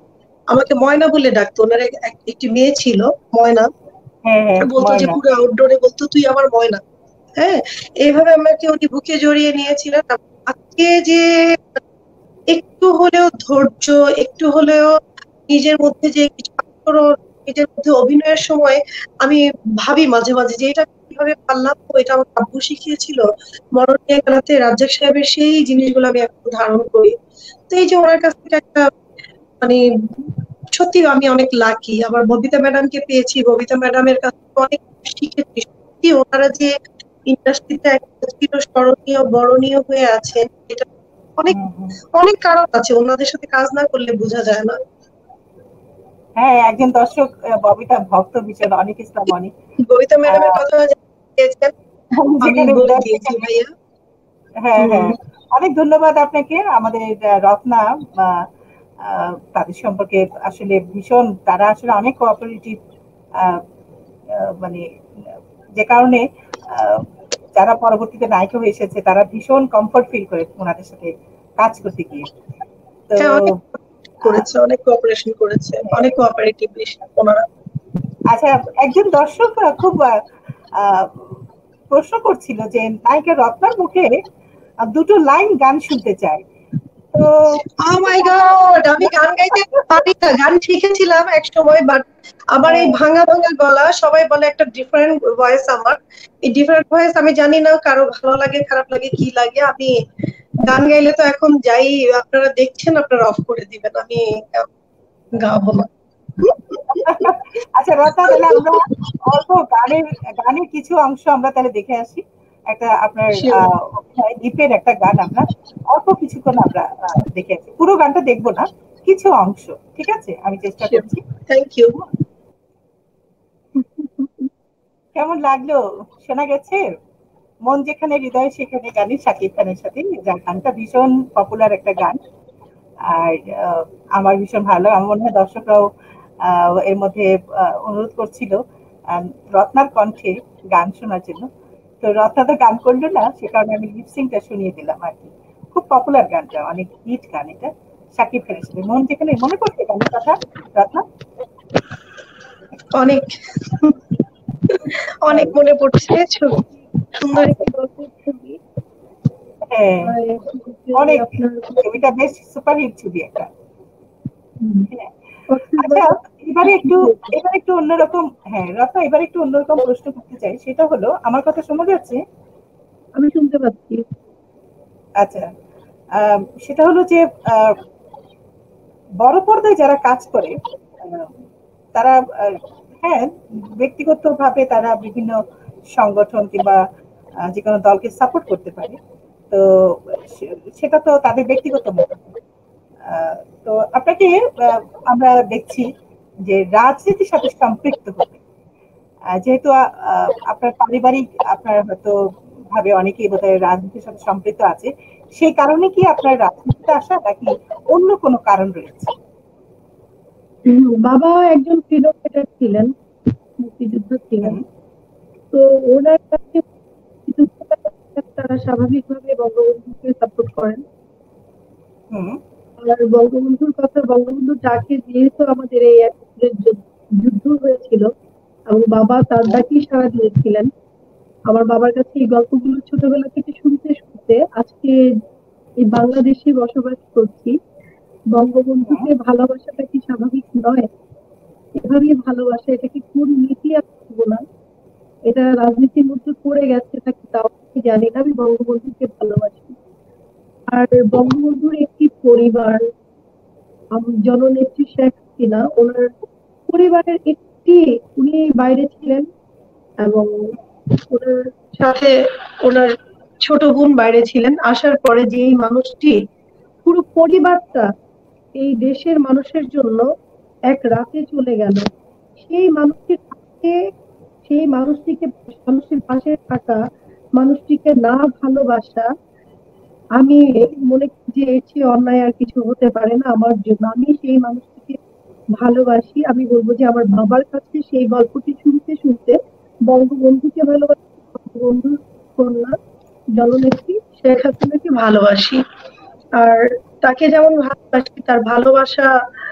আমাকে ময়না বলে ডাকতো। ওনার একটি মেয়ে ছিল ময়না, হ্যাঁ হ্যাঁ বলতো যে ময়না। পুরো আউটডোরে বলতো তুই আমার ময়না। হ্যাঁ, এইভাবে আমাকে উনি বুকে জড়িয়ে নিয়েছিলেন। আজকে যে একটু হলেও ধৈর্য, একটু হলেও নিজের মধ্যে যে কিছু আচরণ, নিজের মধ্যে অভিনয়ের সময় আমি ভাবি মাঝে মাঝে যে এটা কিভাবে পারলাম, এটা আমার আব্বু শিখিয়েছিল। মরণিয়া খেলাতে রাজ্জাক সাহেবের সেই জিনিসগুলো আমি এখন ধারণ করি। তো এই যে ওনার কাছ থেকে একটা মানে সত্যি আমি অনেক লাকি। আবার ববিতা ম্যাডামকে পেয়েছি, ববিতা ম্যাডামের কাছ থেকে অনেক শিখেছি। সত্যি ওনারা যে ইন্ডাস্ট্রিতে একটা চিরস্মরণীয় বরণীয় হয়ে আছেন, এটা অনেক অনেক কারণ আছে, ওনাদের সাথে কাজ না করলে বোঝা যায় না। হ্যাঁ, একজন দর্শক ববিতা ভক্ত ভীষণ, অনেক ইসলাম অনেক। ববিতা ম্যাডামের কথা আমি বলে দিয়েছি ভাইয়া। হ্যাঁ হ্যাঁ, অনেক ধন্যবাদ আপনাকে। আমাদের রত্না তাদের সম্পর্কে আসলে ভীষণ, তারা আসলে অনেক কোঅপারেটিভ, মানে যে কারণে যারা পরবর্তীতে নায়িকা হয়ে এসেছে তারা ভীষণ কমফর্ট ফিল করে ওনাদের সাথে কাজ করতে গিয়ে। তো করেছে, অনেক কোঅপারেশন করেছে, অনেক কোঅপারেটিভ ওনারা। আচ্ছা, একজন দর্শক খুব প্রশ্ন করছিল যে নায়িকা রত্নার মুখে দুটো লাইন গান শুনতে চায়। তো ও মাই গড, আমি গান গাইতে পারি না। গান শিখেছিলাম এক সময়, বাট আমার এই ভাঙা ভাঙা গলা, সবাই বলে একটা ডিফারেন্ট ভয়েস আমার। এই ডিফারেন্ট ভয়েস আমি জানি না কারো ভালো লাগে খারাপ লাগে কি লাগে। আমি গান গাইলে তো এখন যাই আপনারা দেখছেন, আপনারা অফ করে দিবেন, আমি গাবো না। আচ্ছা রত্না, তাহলে আমরা অল্প গানের গানের কিছু অংশ আমরা তাহলে দেখে আসি। একটা আপনার দীপের একটা গান আমরা অল্প কিছুক্ষণ আমরা দেখে আসি, পুরো গানটা দেখবো না, কিছু অংশ, ঠিক আছে? আমি চেষ্টা করছি। Thank you. কেমন লাগলো? শোনা গেছে মন যেখানে হৃদয় সেখানে গানে, শাকিব খানের সাথে, যার গানটা ভীষণ পপুলার একটা গান। আর আমার ভীষণ ভালো, আমার মনে হয় দর্শকরাও এর মধ্যে অনুরোধ করছিল রত্নার কণ্ঠে গান শোনার জন্য। তো রত্না তো গান করলো না, সে কারণে আমি লিপসিংটা শুনিয়ে দিলাম আর কি। খুব পপুলার গানটা, অনেক হিট গান এটা, শাকিব খানের সাথে। মন যেখানে, মনে পড়ছে গানের কথা রত্না? অনেক অনেক মনে পড়ছে। সুন্দর একটি গল্পের ছবি। হ্যাঁ, অনেক, ছবিটা বেশ সুপারহিট ছবি একটা। আচ্ছা, এবারে একটু এবার একটু অন্যরকম, হ্যাঁ রত্না, এবার একটু অন্যরকম প্রশ্ন করতে চাই। সেটা হলো, আমার কথা শোনা যাচ্ছে? আমি শুনতে পাচ্ছি। আচ্ছা, সেটা হলো যে বড় পর্দায় যারা কাজ করে তারা, হ্যাঁ ব্যক্তিগত ভাবে তারা বিভিন্ন সংগঠন কিংবা যে কোনো দলকে সাপোর্ট করতে পারে, তো সেটা তো তাদের ব্যক্তিগত মত। তো আপনাকে আমরা দেখছি যে রাজনীতির সাথে সম্পৃক্ত হতে, যেহেতু আপনার পারিবারিক, আপনার হয়তো ভাবে অনেকেই বোধহয় রাজনীতির সাথে সম্পৃক্ত আছে, সেই কারণে কি আপনার রাজনীতিতে আসা, নাকি অন্য কোনো কারণ রয়েছে? বাবা একজন ফ্রিডম ফাইটার ছিলেন, মুক্তিযুদ্ধ ছিলেন। তো ওনার কাছে তারা স্বাভাবিকভাবে বঙ্গবন্ধুকে সাপোর্ট করেন। আর বঙ্গবন্ধুর কথা, বঙ্গবন্ধুর ডাকে যেহেতু আমাদের এই যুদ্ধ হয়েছিল এবং বাবা তার ডাকেই সাড়া দিয়েছিলেন, আমার বাবার কাছে এই গল্পগুলো ছোটবেলা থেকে শুনতে শুনতে আজকে এই বাংলাদেশে বসবাস করছি। বঙ্গবন্ধুকে ভালোবাসাটা কি স্বাভাবিক নয়? এভাবেই ভালোবাসা, এটা কি কোন নীতি আসবো না, এটা রাজনীতির মধ্যে পড়ে গেছে নাকি তাও জানি না। আমি বঙ্গবন্ধুকে ভালোবাসি। আর বঙ্গবন্ধুর একটি পরিবার, জননেত্রী শেখ হাসিনা, ওনার পরিবারের একটি, উনি বাইরে ছিলেন এবং ওনার সাথে ওনার ছোট বোন বাইরে ছিলেন। আসার পরে যে এই মানুষটি পুরো পরিবারটা এই দেশের মানুষের জন্য এক রাতে চলে গেল, সেই মানুষটির পাশে, সেই মানুষটিকে, মানুষের পাশে থাকা মানুষটিকে না ভালোবাসা, আমি মনে করি যে এর চেয়ে অন্যায় আর কিছু হতে পারে না আমার জন্য। আমি সেই মানুষটিকে ভালোবাসি। আমি বলবো যে আমার বাবার কাছে সেই গল্পটি শুনতে শুনতে বঙ্গবন্ধুকে ভালোবাসি, বঙ্গবন্ধুর কন্যা জননেত্রী শেখ হাসিনাকে ভালোবাসি। আর তাকে যেমন ভালোবাসি, তার ভালোবাসা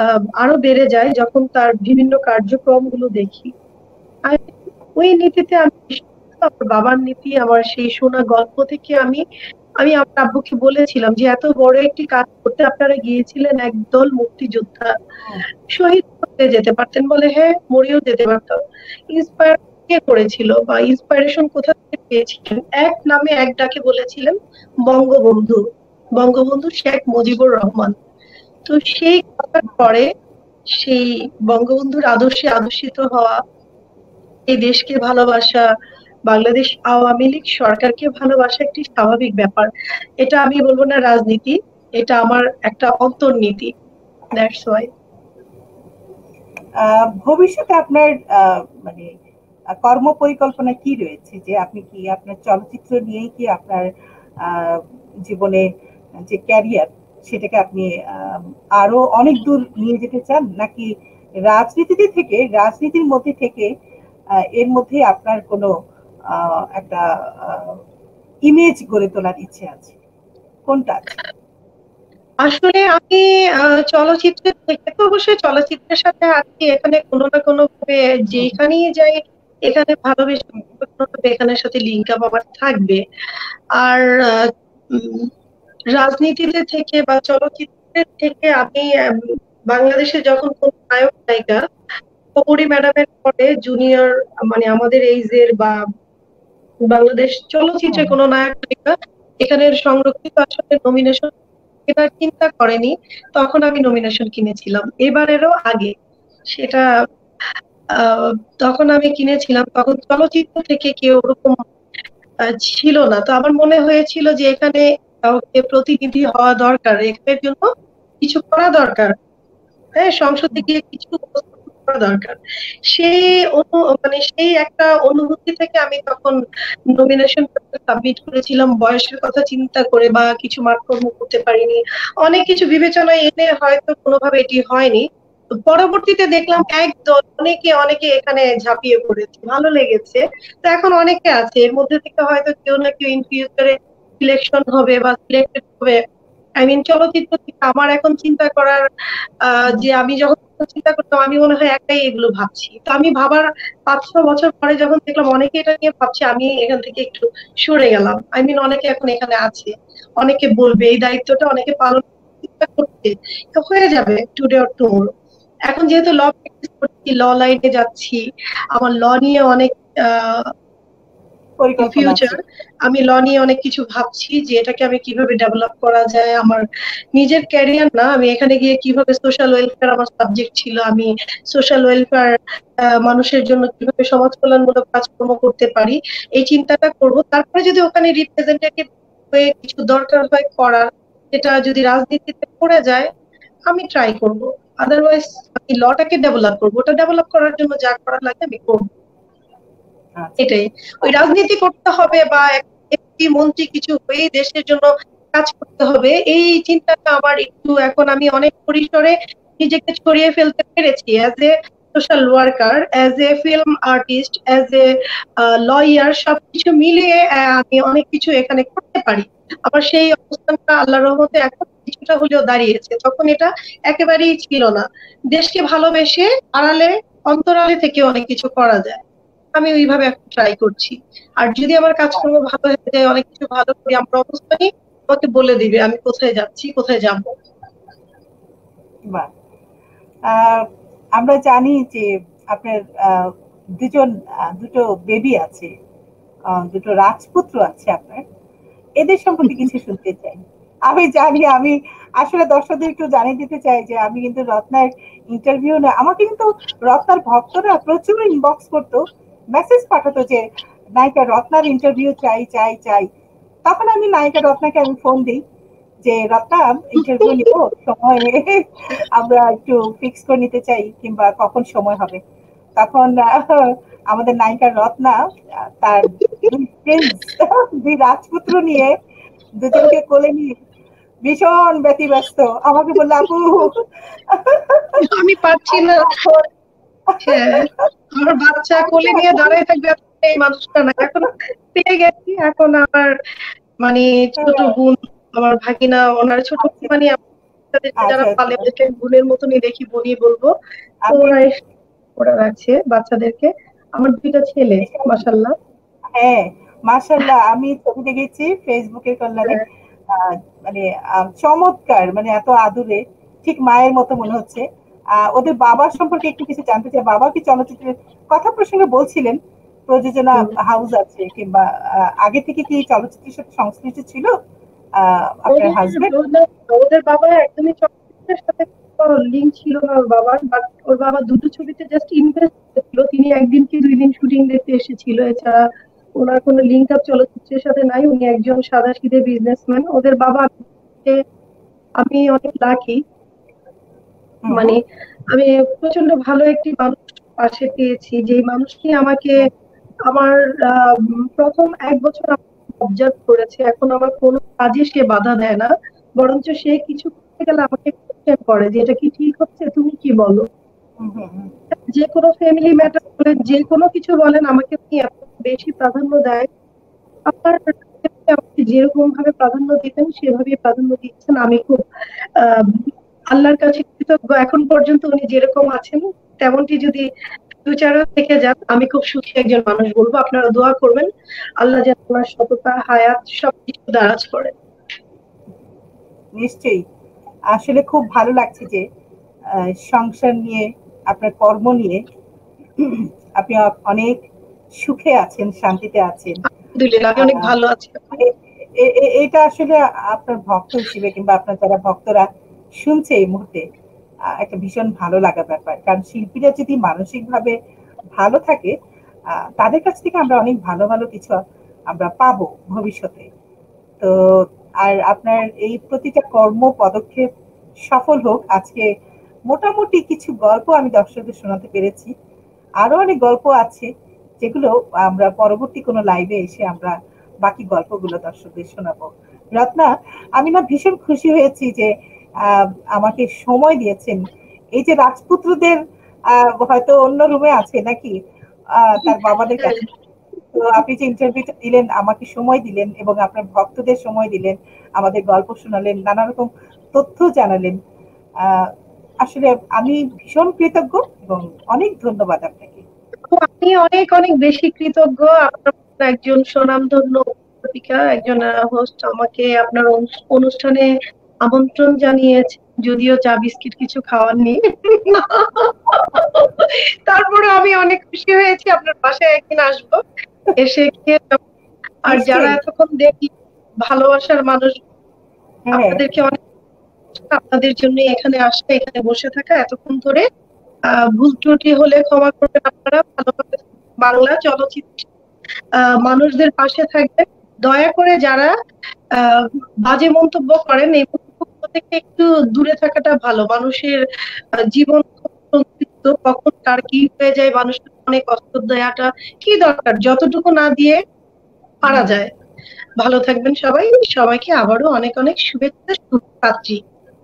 আরো বেড়ে যায় যখন তার বিভিন্ন কার্যক্রমগুলো দেখি। আর ওই নীতিতে আমি আমার বাবার নীতি, আমার সেই শোনা গল্প থেকে আমি আমি আমার আব্বুকে বলেছিলাম যে এত বড় একটি কাজ করতে আপনারা গিয়েছিলেন, একদল মুক্তিযোদ্ধা, শহীদ হয়ে যেতে পারতেন। বলে হ্যাঁ, মরেও যেতে পারতাম। ইন্সপায়ার কে করেছিল বা ইন্সপায়ারেশন কোথা থেকে পেয়েছিলেন? এক নামে এক ডাকে বলেছিলেন বঙ্গবন্ধু, বঙ্গবন্ধু শেখ মুজিবুর রহমান। তো সেই কথার পরে সেই বঙ্গবন্ধুর আদর্শে আদর্শিত হওয়া, এই দেশকে ভালোবাসা, বাংলাদেশ আওয়ামী লীগ সরকারকে ভালোবাসা একটি স্বাভাবিক ব্যাপার। এটা আমি বলবো না রাজনীতি, এটা আমার একটা অন্তর্নীতি। That's why. ভবিষ্যতে আপনার মানে কর্ম পরিকল্পনা কি রয়েছে? যে আপনি কি আপনার চলচ্চিত্র নিয়েই কি আপনার জীবনে যে ক্যারিয়ার সেটাকে আপনি আরো অনেক দূর নিয়ে যেতে চান, নাকি রাজনীতিতে থেকে রাজনীতির মধ্যে থেকে এর মধ্যে আপনার কোনো একটা ইমেজ গড়ে তোলার ইচ্ছে আছে? কোনটা? আসলে আমি চলচ্চিত্রের থেকে তো অবশ্যই চলচ্চিত্রের সাথে আছি, এখানে কোনো না কোনো ভাবে যেখানেই যাই এখানে ভালোবেসে এখানের সাথে লিঙ্ক আপ আমার থাকবে। আর রাজনীতিতে থেকে বা চলচ্চিত্রের থেকে আমি বাংলাদেশে যখন কোন নায়ক নায়িকা কপুরি ম্যাডামের পরে জুনিয়র মানে আমাদের এইজের বা বাংলাদেশ চলচ্চিত্রে কোনো নায়ক নায়িকা এখানের সংরক্ষিত আসলে নমিনেশন এটা চিন্তা করেনি, তখন আমি নমিনেশন কিনেছিলাম এবারেরও আগে। সেটা তখন আমি কিনেছিলাম, তখন চলচ্চিত্র থেকে কেউ ওরকম ছিল না। তো আমার মনে হয়েছিল যে এখানে কাউকে প্রতিনিধি হওয়া দরকার, এখানের জন্য কিছু করা দরকার, হ্যাঁ, সংসদে গিয়ে কিছু করা দরকার। সেই মানে সেই একটা অনুভূতি থেকে আমি তখন নমিনেশন সাবমিট করেছিলাম, বয়সের কথা চিন্তা করে বা কিছু মার্ককর্ম করতে পারিনি, অনেক কিছু বিবেচনায় এনে হয়তো কোনোভাবে এটি হয়নি। পরবর্তীতে দেখলাম একদল অনেকে অনেকে এখানে ঝাঁপিয়ে পড়েছে, ভালো লেগেছে। তো এখন অনেকে আছে এর মধ্যে থেকে হয়তো কেউ না কেউ ইন ফিউচারে সিলেকশন হবে বা সিলেক্টেড হবে। আই মিন চলচ্চিত্র থেকে আমার এখন চিন্তা করার যে আমি যখন চিন্তা করতাম আমি মনে হয় একটাই এগুলো ভাবছি। তো আমি ভাবার পাঁচ ছ বছর পরে যখন দেখলাম অনেকে এটা নিয়ে ভাবছে, আমি এখান থেকে একটু সরে গেলাম। আই মিন অনেকে এখন এখানে আছে, অনেকে বলবে এই দায়িত্বটা অনেকে পালন করতে, তো হয়ে যাবে টুডে অর টুমরো। এখন যেহেতু ল প্র্যাকটিস করছি, ল লাইনে যাচ্ছি, আমার ল নিয়ে অনেক ফিউচার, আমি ল নিয়ে অনেক কিছু ভাবছি যে এটাকে আমি কিভাবে ডেভেলপ করা যায়। আমার নিজের ক্যারিয়ার না, আমি এখানে গিয়ে কিভাবে সোশ্যাল ওয়েলফেয়ার আমার সাবজেক্ট ছিল, আমি সোশ্যাল ওয়েলফেয়ার মানুষের জন্য কিভাবে সমাজ কল্যাণমূলক কাজকর্ম করতে পারি এই চিন্তাটা করব। তারপরে যদি ওখানে রিপ্রেজেন্টেটিভ হয়ে কিছু দরকার হয় করার, সেটা যদি রাজনীতিতে পড়ে যায় আমি ট্রাই করব। আদারওয়াইজ আমি লটাকে ডেভেলপ করবো, ওটা ডেভেলপ করার জন্য যা করা লাগে আমি করবো। এটাই, ওই রাজনীতি করতে হবে বা একটি মন্ত্রী কিছু হয়ে দেশের জন্য কাজ করতে হবে এই চিন্তাটা আমার একটু এখন আমি অনেক পরিসরে নিজেকে ছড়িয়ে ফেলতে পেরেছি as a social worker, as a film artist, as a lawyer, সবকিছু মিলিয়ে আমি অনেক কিছু এখানে করতে পারি। আবার সেই অবস্থানটা আল্লাহর রহমতে এখন কিছুটা হলেও দাঁড়িয়েছে, তখন এটা একেবারেই ছিল না। দেশকে ভালোবেসে আড়ালে অন্তরালে থেকে অনেক কিছু করা যায়, আমি ওইভাবে এখন ট্রাই করছি। আর যদি আমার কাজকর্ম ভালো হয়ে যায়, অনেক কিছু ভালো করি, আমার অবস্থানই আমাকে বলে দিবে আমি কোথায় যাচ্ছি, কোথায় যাব। আমরা জানি যে আপনার দুজন দুটো বেবি আছে, দুটো রাজপুত্র আছে আপনার, এদের সম্পর্কে কিছু শুনতে চাই। আমি জানি, আমি আসলে দর্শকদের একটু জানিয়ে দিতে চাই যে আমি কিন্তু রত্নার ইন্টারভিউ না, আমাকে কিন্তু রত্নার ভক্তরা প্রচুর ইনবক্স করতো, মেসেজ পাঠাতো যে নায়িকা রত্নার ইন্টারভিউ চাই চাই চাই। তখন আমি নায়িকা রত্নাকে আমি ফোন দিই যে রত্না ইন্টারভিউ নিব, সময় আমরা একটু ফিক্স করে নিতে চাই কিংবা কখন সময় হবে। তখন আমাদের নায়িকা রত্না তার দুই প্রিন্স দুই রাজপুত্র নিয়ে দুজনকে কোলে নিয়ে ভীষণ ব্যতিব্যস্ত আমাকে বললো আপু আমি পারছি না, আমার বাচ্চা কোলে নিয়ে দাঁড়ায় থাকবে এই মানুষটা না, এখন পেয়ে গেছি। এখন আমার মানে ছোট বোন, আমার ভাগিনা, ওনার ছোট মানে বাচ্চাদেরকে যারা আচ্ছা পালে আচ্ছা। ওদেরকে বোনের মতনই দেখি, বোনই বলবো। তো আমি ওরা এসে ওরা রাখছে বাচ্চাদেরকে। আমার দুইটা ছেলে, মাশাআল্লাহ। হ্যাঁ, মাশাআল্লাহ, আমি ছবি দেখেছি ফেসবুকের কল্যাণে। হ্যাঁ, আহ, মানে আহ, চমৎকার, মানে এত আদুরে, ঠিক মায়ের মতো মনে হচ্ছে। আহ, ওদের বাবার সম্পর্কে একটু কিছু জানতে চাই। বাবা কি চলচ্চিত্রের কথা প্রসঙ্গে বলছিলেন, প্রযোজনা হুম। হাউস আছে কিংবা আহ, আগে থেকে কি চলচ্চিত্রের সাথে সংশ্লিষ্ট ছিল আহ, আপনার ওদের হাজবেন্ড? ওদের ওদের বাবা একদমই চলচ্চিত্রের সাথে লিঙ্ক ছিল না ওর বাবার, বাট ওর বাবা দুটো ছবিতে জাস্ট ইনভেস্ট করেছিল। তিনি একদিন কি দুই দিন শুটিং দেখতে এসেছিল, এছাড়া ওনার কোনো লিঙ্ক আপ চলচ্চিত্রের সাথে নাই। উনি একজন সাদাসিধে বিজনেসম্যান। ওদের বাবা, আমি অনেক লাকি, হুম মানে আমি প্রচন্ড ভালো একটি মানুষ পাশে পেয়েছি, যে মানুষটি আমাকে হুম আমার আহ, প্রথম এক বছর অবজার্ভ করেছে। এখন আমার কোনো কাজে সে বাধা দেয় না, বরঞ্চ সে কিছু করতে গেলে আমাকে কোশ্চেন করে যে এটা কি ঠিক হচ্ছে, তুমি কি বলো। হুম হুম হুম। যে কোনো ফ্যামিলি ম্যাটার আচ্ছা। বলেন, যে কোনো কিছু বলেন, আমাকে উনি এত বেশি প্রাধান্য দেয়। আমার আমাকে যেরকম ভাবে প্রাধান্য দিতেন সেভাবেই প্রাধান্য দিচ্ছেন। আমি খুব আহ আল্লাহর কাছে কৃতজ্ঞ। এখন পর্যন্ত উনি যেরকম আছেন তেমনটি যদি ফিউচারও থেকে যান, আমি খুব সুখী একজন মানুষ বলবো। আপনারা দোয়া করবেন আল্লাহ যেন ওনার সততা, হায়াত সবকিছু দারাজ করেন। নিশ্চয়ই। আসলে খুব ভালো লাগছে যে আহ, সংসার নিয়ে, আপনার কর্ম নিয়ে আপনি অনেক সুখে আছেন, শান্তিতে আছেন। আলহামদুলিল্লাহ, আমি অনেক আহ, ভালো আছি এখন। এ- এ- এ- এটা আসলে আপনার ভক্ত হিসেবে কিংবা আপনার যারা ভক্তরা শুনছে এই মুহূর্তে, আহ, একটা ভীষণ ভালো লাগা ব্যাপার। কারণ শিল্পীরা যদি মানসিক ভাবে ভালো থাকে, আহ, তাদের কাছ থেকে আমরা অনেক ভালো ভালো কিছু আমরা পাবো ভবিষ্যতে। তো আর আপনার এই প্রতিটা কর্ম পদক্ষেপ সফল হোক। আজকে মোটামুটি কিছু গল্প আমি দর্শকদের শোনাতে পেরেছি। আরো অনেক গল্প আছে যেগুলো আমরা পরবর্তী কোনো লাইভে এসে আমরা বাকি গল্পগুলো দর্শকদের শোনাবো। রত্না, আমি না ভীষণ খুশি হয়েছি যে আহ, আমাকে সময় দিয়েছেন। এই যে রাজপুত্রদের আহ, হয়তো অন্য রুমে আছে নাকি, আহ, তার বাবাদের হ্যাঁ, কাছে। তো আপনি যে ইন্টারভিউটা দিলেন, আমাকে সময় দিলেন এবং আপনার ভক্তদের সময় দিলেন, আমাদের গল্প শোনালেন, নানা রকম তথ্য জানালেন। আহ, আসলে আমি ভীষণ কৃতজ্ঞ এবং অনেক ধন্যবাদ আপনাকে। তো আপনি অনেক অনেক বেশি কৃতজ্ঞ। আপনার মতো একজন স্বনামধন্য উপস্থাপিকা, একজন হোস্ট আমাকে আপনার অনু- অনুষ্ঠানে আমন্ত্রণ জানিয়েছে, যদিও চা বিস্কিট কিছু খাওয়াননি। তারপরে আমি অনেক খুশি হয়েছি, আপনার বাসায় একদিন আসবো, এসে খেয়ে যাবো। আর যারা নিশ্চয়ই। এতক্ষণ দেখি, ভালোবাসার মানুষ, হ্যাঁ, আপনাদেরকে অনেক, আপনাদের জন্য এখানে আসা, এখানে বসে থাকা এতক্ষণ ধরে। আহ ভুল ত্রুটি হলে ক্ষমা করবেন আপনারা। ভালোভাবে বাংলা চলচ্চিত্র আহ, মানুষদের পাশে থাকবেন। দয়া করে যারা আহ, বাজে মন্তব্য করেন, এই মন্তব্য থেকে একটু দূরে থাকাটা ভালো। মানুষের আহ, জীবন খুব সংক্ষিপ্ত, কখন কার কি হয়ে যায়, মানুষকে অনেক কষ্ট দেওয়াটা কি দরকার, যতটুকু না দিয়ে পারা যায়। ভালো থাকবেন সবাই। সবাইকে আবারও অনেক অনেক শুভেচ্ছা, শুভরাত্রি।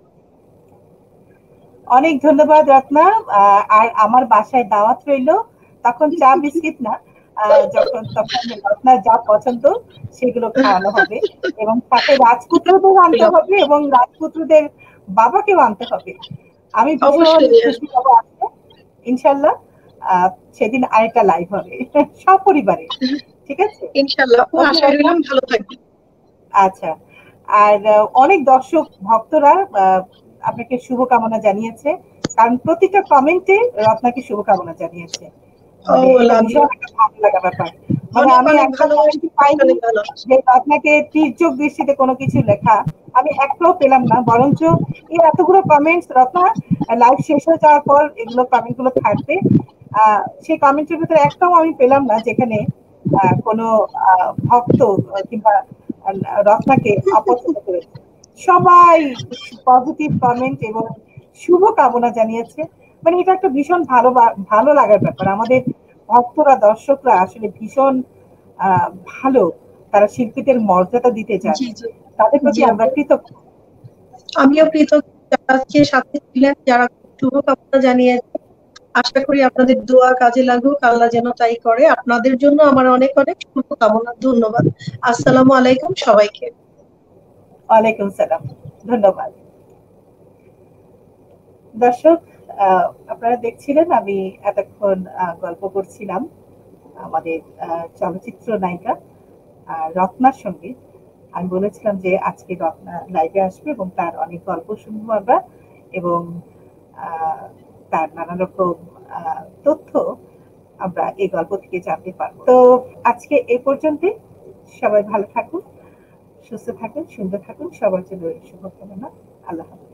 অনেক ধন্যবাদ রত্না। আহ, আর আমার বাসায় দাওয়াত রইলো, তখন চা বিস্কিট না, আহ, যখন তখন রত্নার যা পছন্দ সেগুলো খাওয়ানো হবে এবং সাথে রাজপুত্রদের আনতে হবে এবং রাজপুত্রদের বাবাকেও আনতে হবে। আমি ভীষণ অবশ্যই, খুশি হব আসলে, ইনশাল্লাহ। আহ, সেদিন আরেকটা লাইভ হবে সপরিবারে। ঠিক আছে? ইনশাল্লাহ, ও ওকে আশায় রত্না। রইলাম। ভালো থাকবেন। আচ্ছা। আর আহ, অনেক দর্শক ভক্তরা আহ, আপনাকে শুভকামনা জানিয়েছে, কারণ প্রতিটা কমেন্টে রত্নাকে শুভকামনা জানিয়েছে। ও মানে এটা লাভ ইউ। ভীষণ একটা ভালো লাগা ব্যাপার। মানে অনেক আমি অনেক একটা ভালোবাসা, কমেন্ট পাইনি অনেক ভালোবাসা। যে রত্নাকে তীর্যক দৃষ্টিতে কোনো কিছু লেখা, আমি একটাও পেলাম না। বরঞ্চ এই এতগুলো কমেন্টস রত্না, লাইভ শেষ হয়ে যাওয়ার পর এগুলো কমেন্ট গুলো থাকবে। আহ সেই কমেন্টের ভিতরে একটাও আমি পেলাম না যেখানে আহ, কোনো আহ, ভক্ত আহ, কিংবা আহ, রত্নাকে অপছন্দ করেছে। সবাই পজিটিভ কমেন্ট এবং শুভ কামনা জানিয়েছে। মানে এটা একটা ভীষণ ভালো বা- ভালো লাগার ব্যাপার। আমাদের ভক্তরা, দর্শকরা আসলে ভীষণ আহ, ভালো। তারা শিল্পীদের মর্যাদা দিতে জি জানে। জি। তাদের প্রতি জি আমরা আপু, কৃতজ্ঞ। আমিও কৃতজ্ঞ যারা আজকে সাথে ছিলেন, যারা শুভকামনা জানিয়েছেন। আশা করি আপনাদের দোয়া কাজে লাগুক, আল্লাহ যেন তাই করে। আপনাদের জন্য আমার অনেক অনেক শুভকামনা। ধন্যবাদ। আসসালামু আলাইকুম সবাইকে। ওয়ালাইকুম সালাম। ধন্যবাদ। দর্শক, আহ, আপনারা দেখছিলেন আমি এতক্ষণ আহ, গল্প করছিলাম আমাদের আহ, চলচ্চিত্র নায়িকা আহ, রত্নার সঙ্গে। আমি বলেছিলাম যে আজকে রত্না লাইভে আসবে এবং তার অনেক গল্প শুনবো আমরা, এবং আহ, তার নানা রকম আহ, তথ্য আমরা এই গল্প থেকে জানতে পারবো। তো আজকে এই পর্যন্তই। সবাই ভালো থাকুন, সুস্থ থাকুন, সুন্দর থাকুন, সবার জন্য শুভকামনা। আল্লাহ হাফেজ।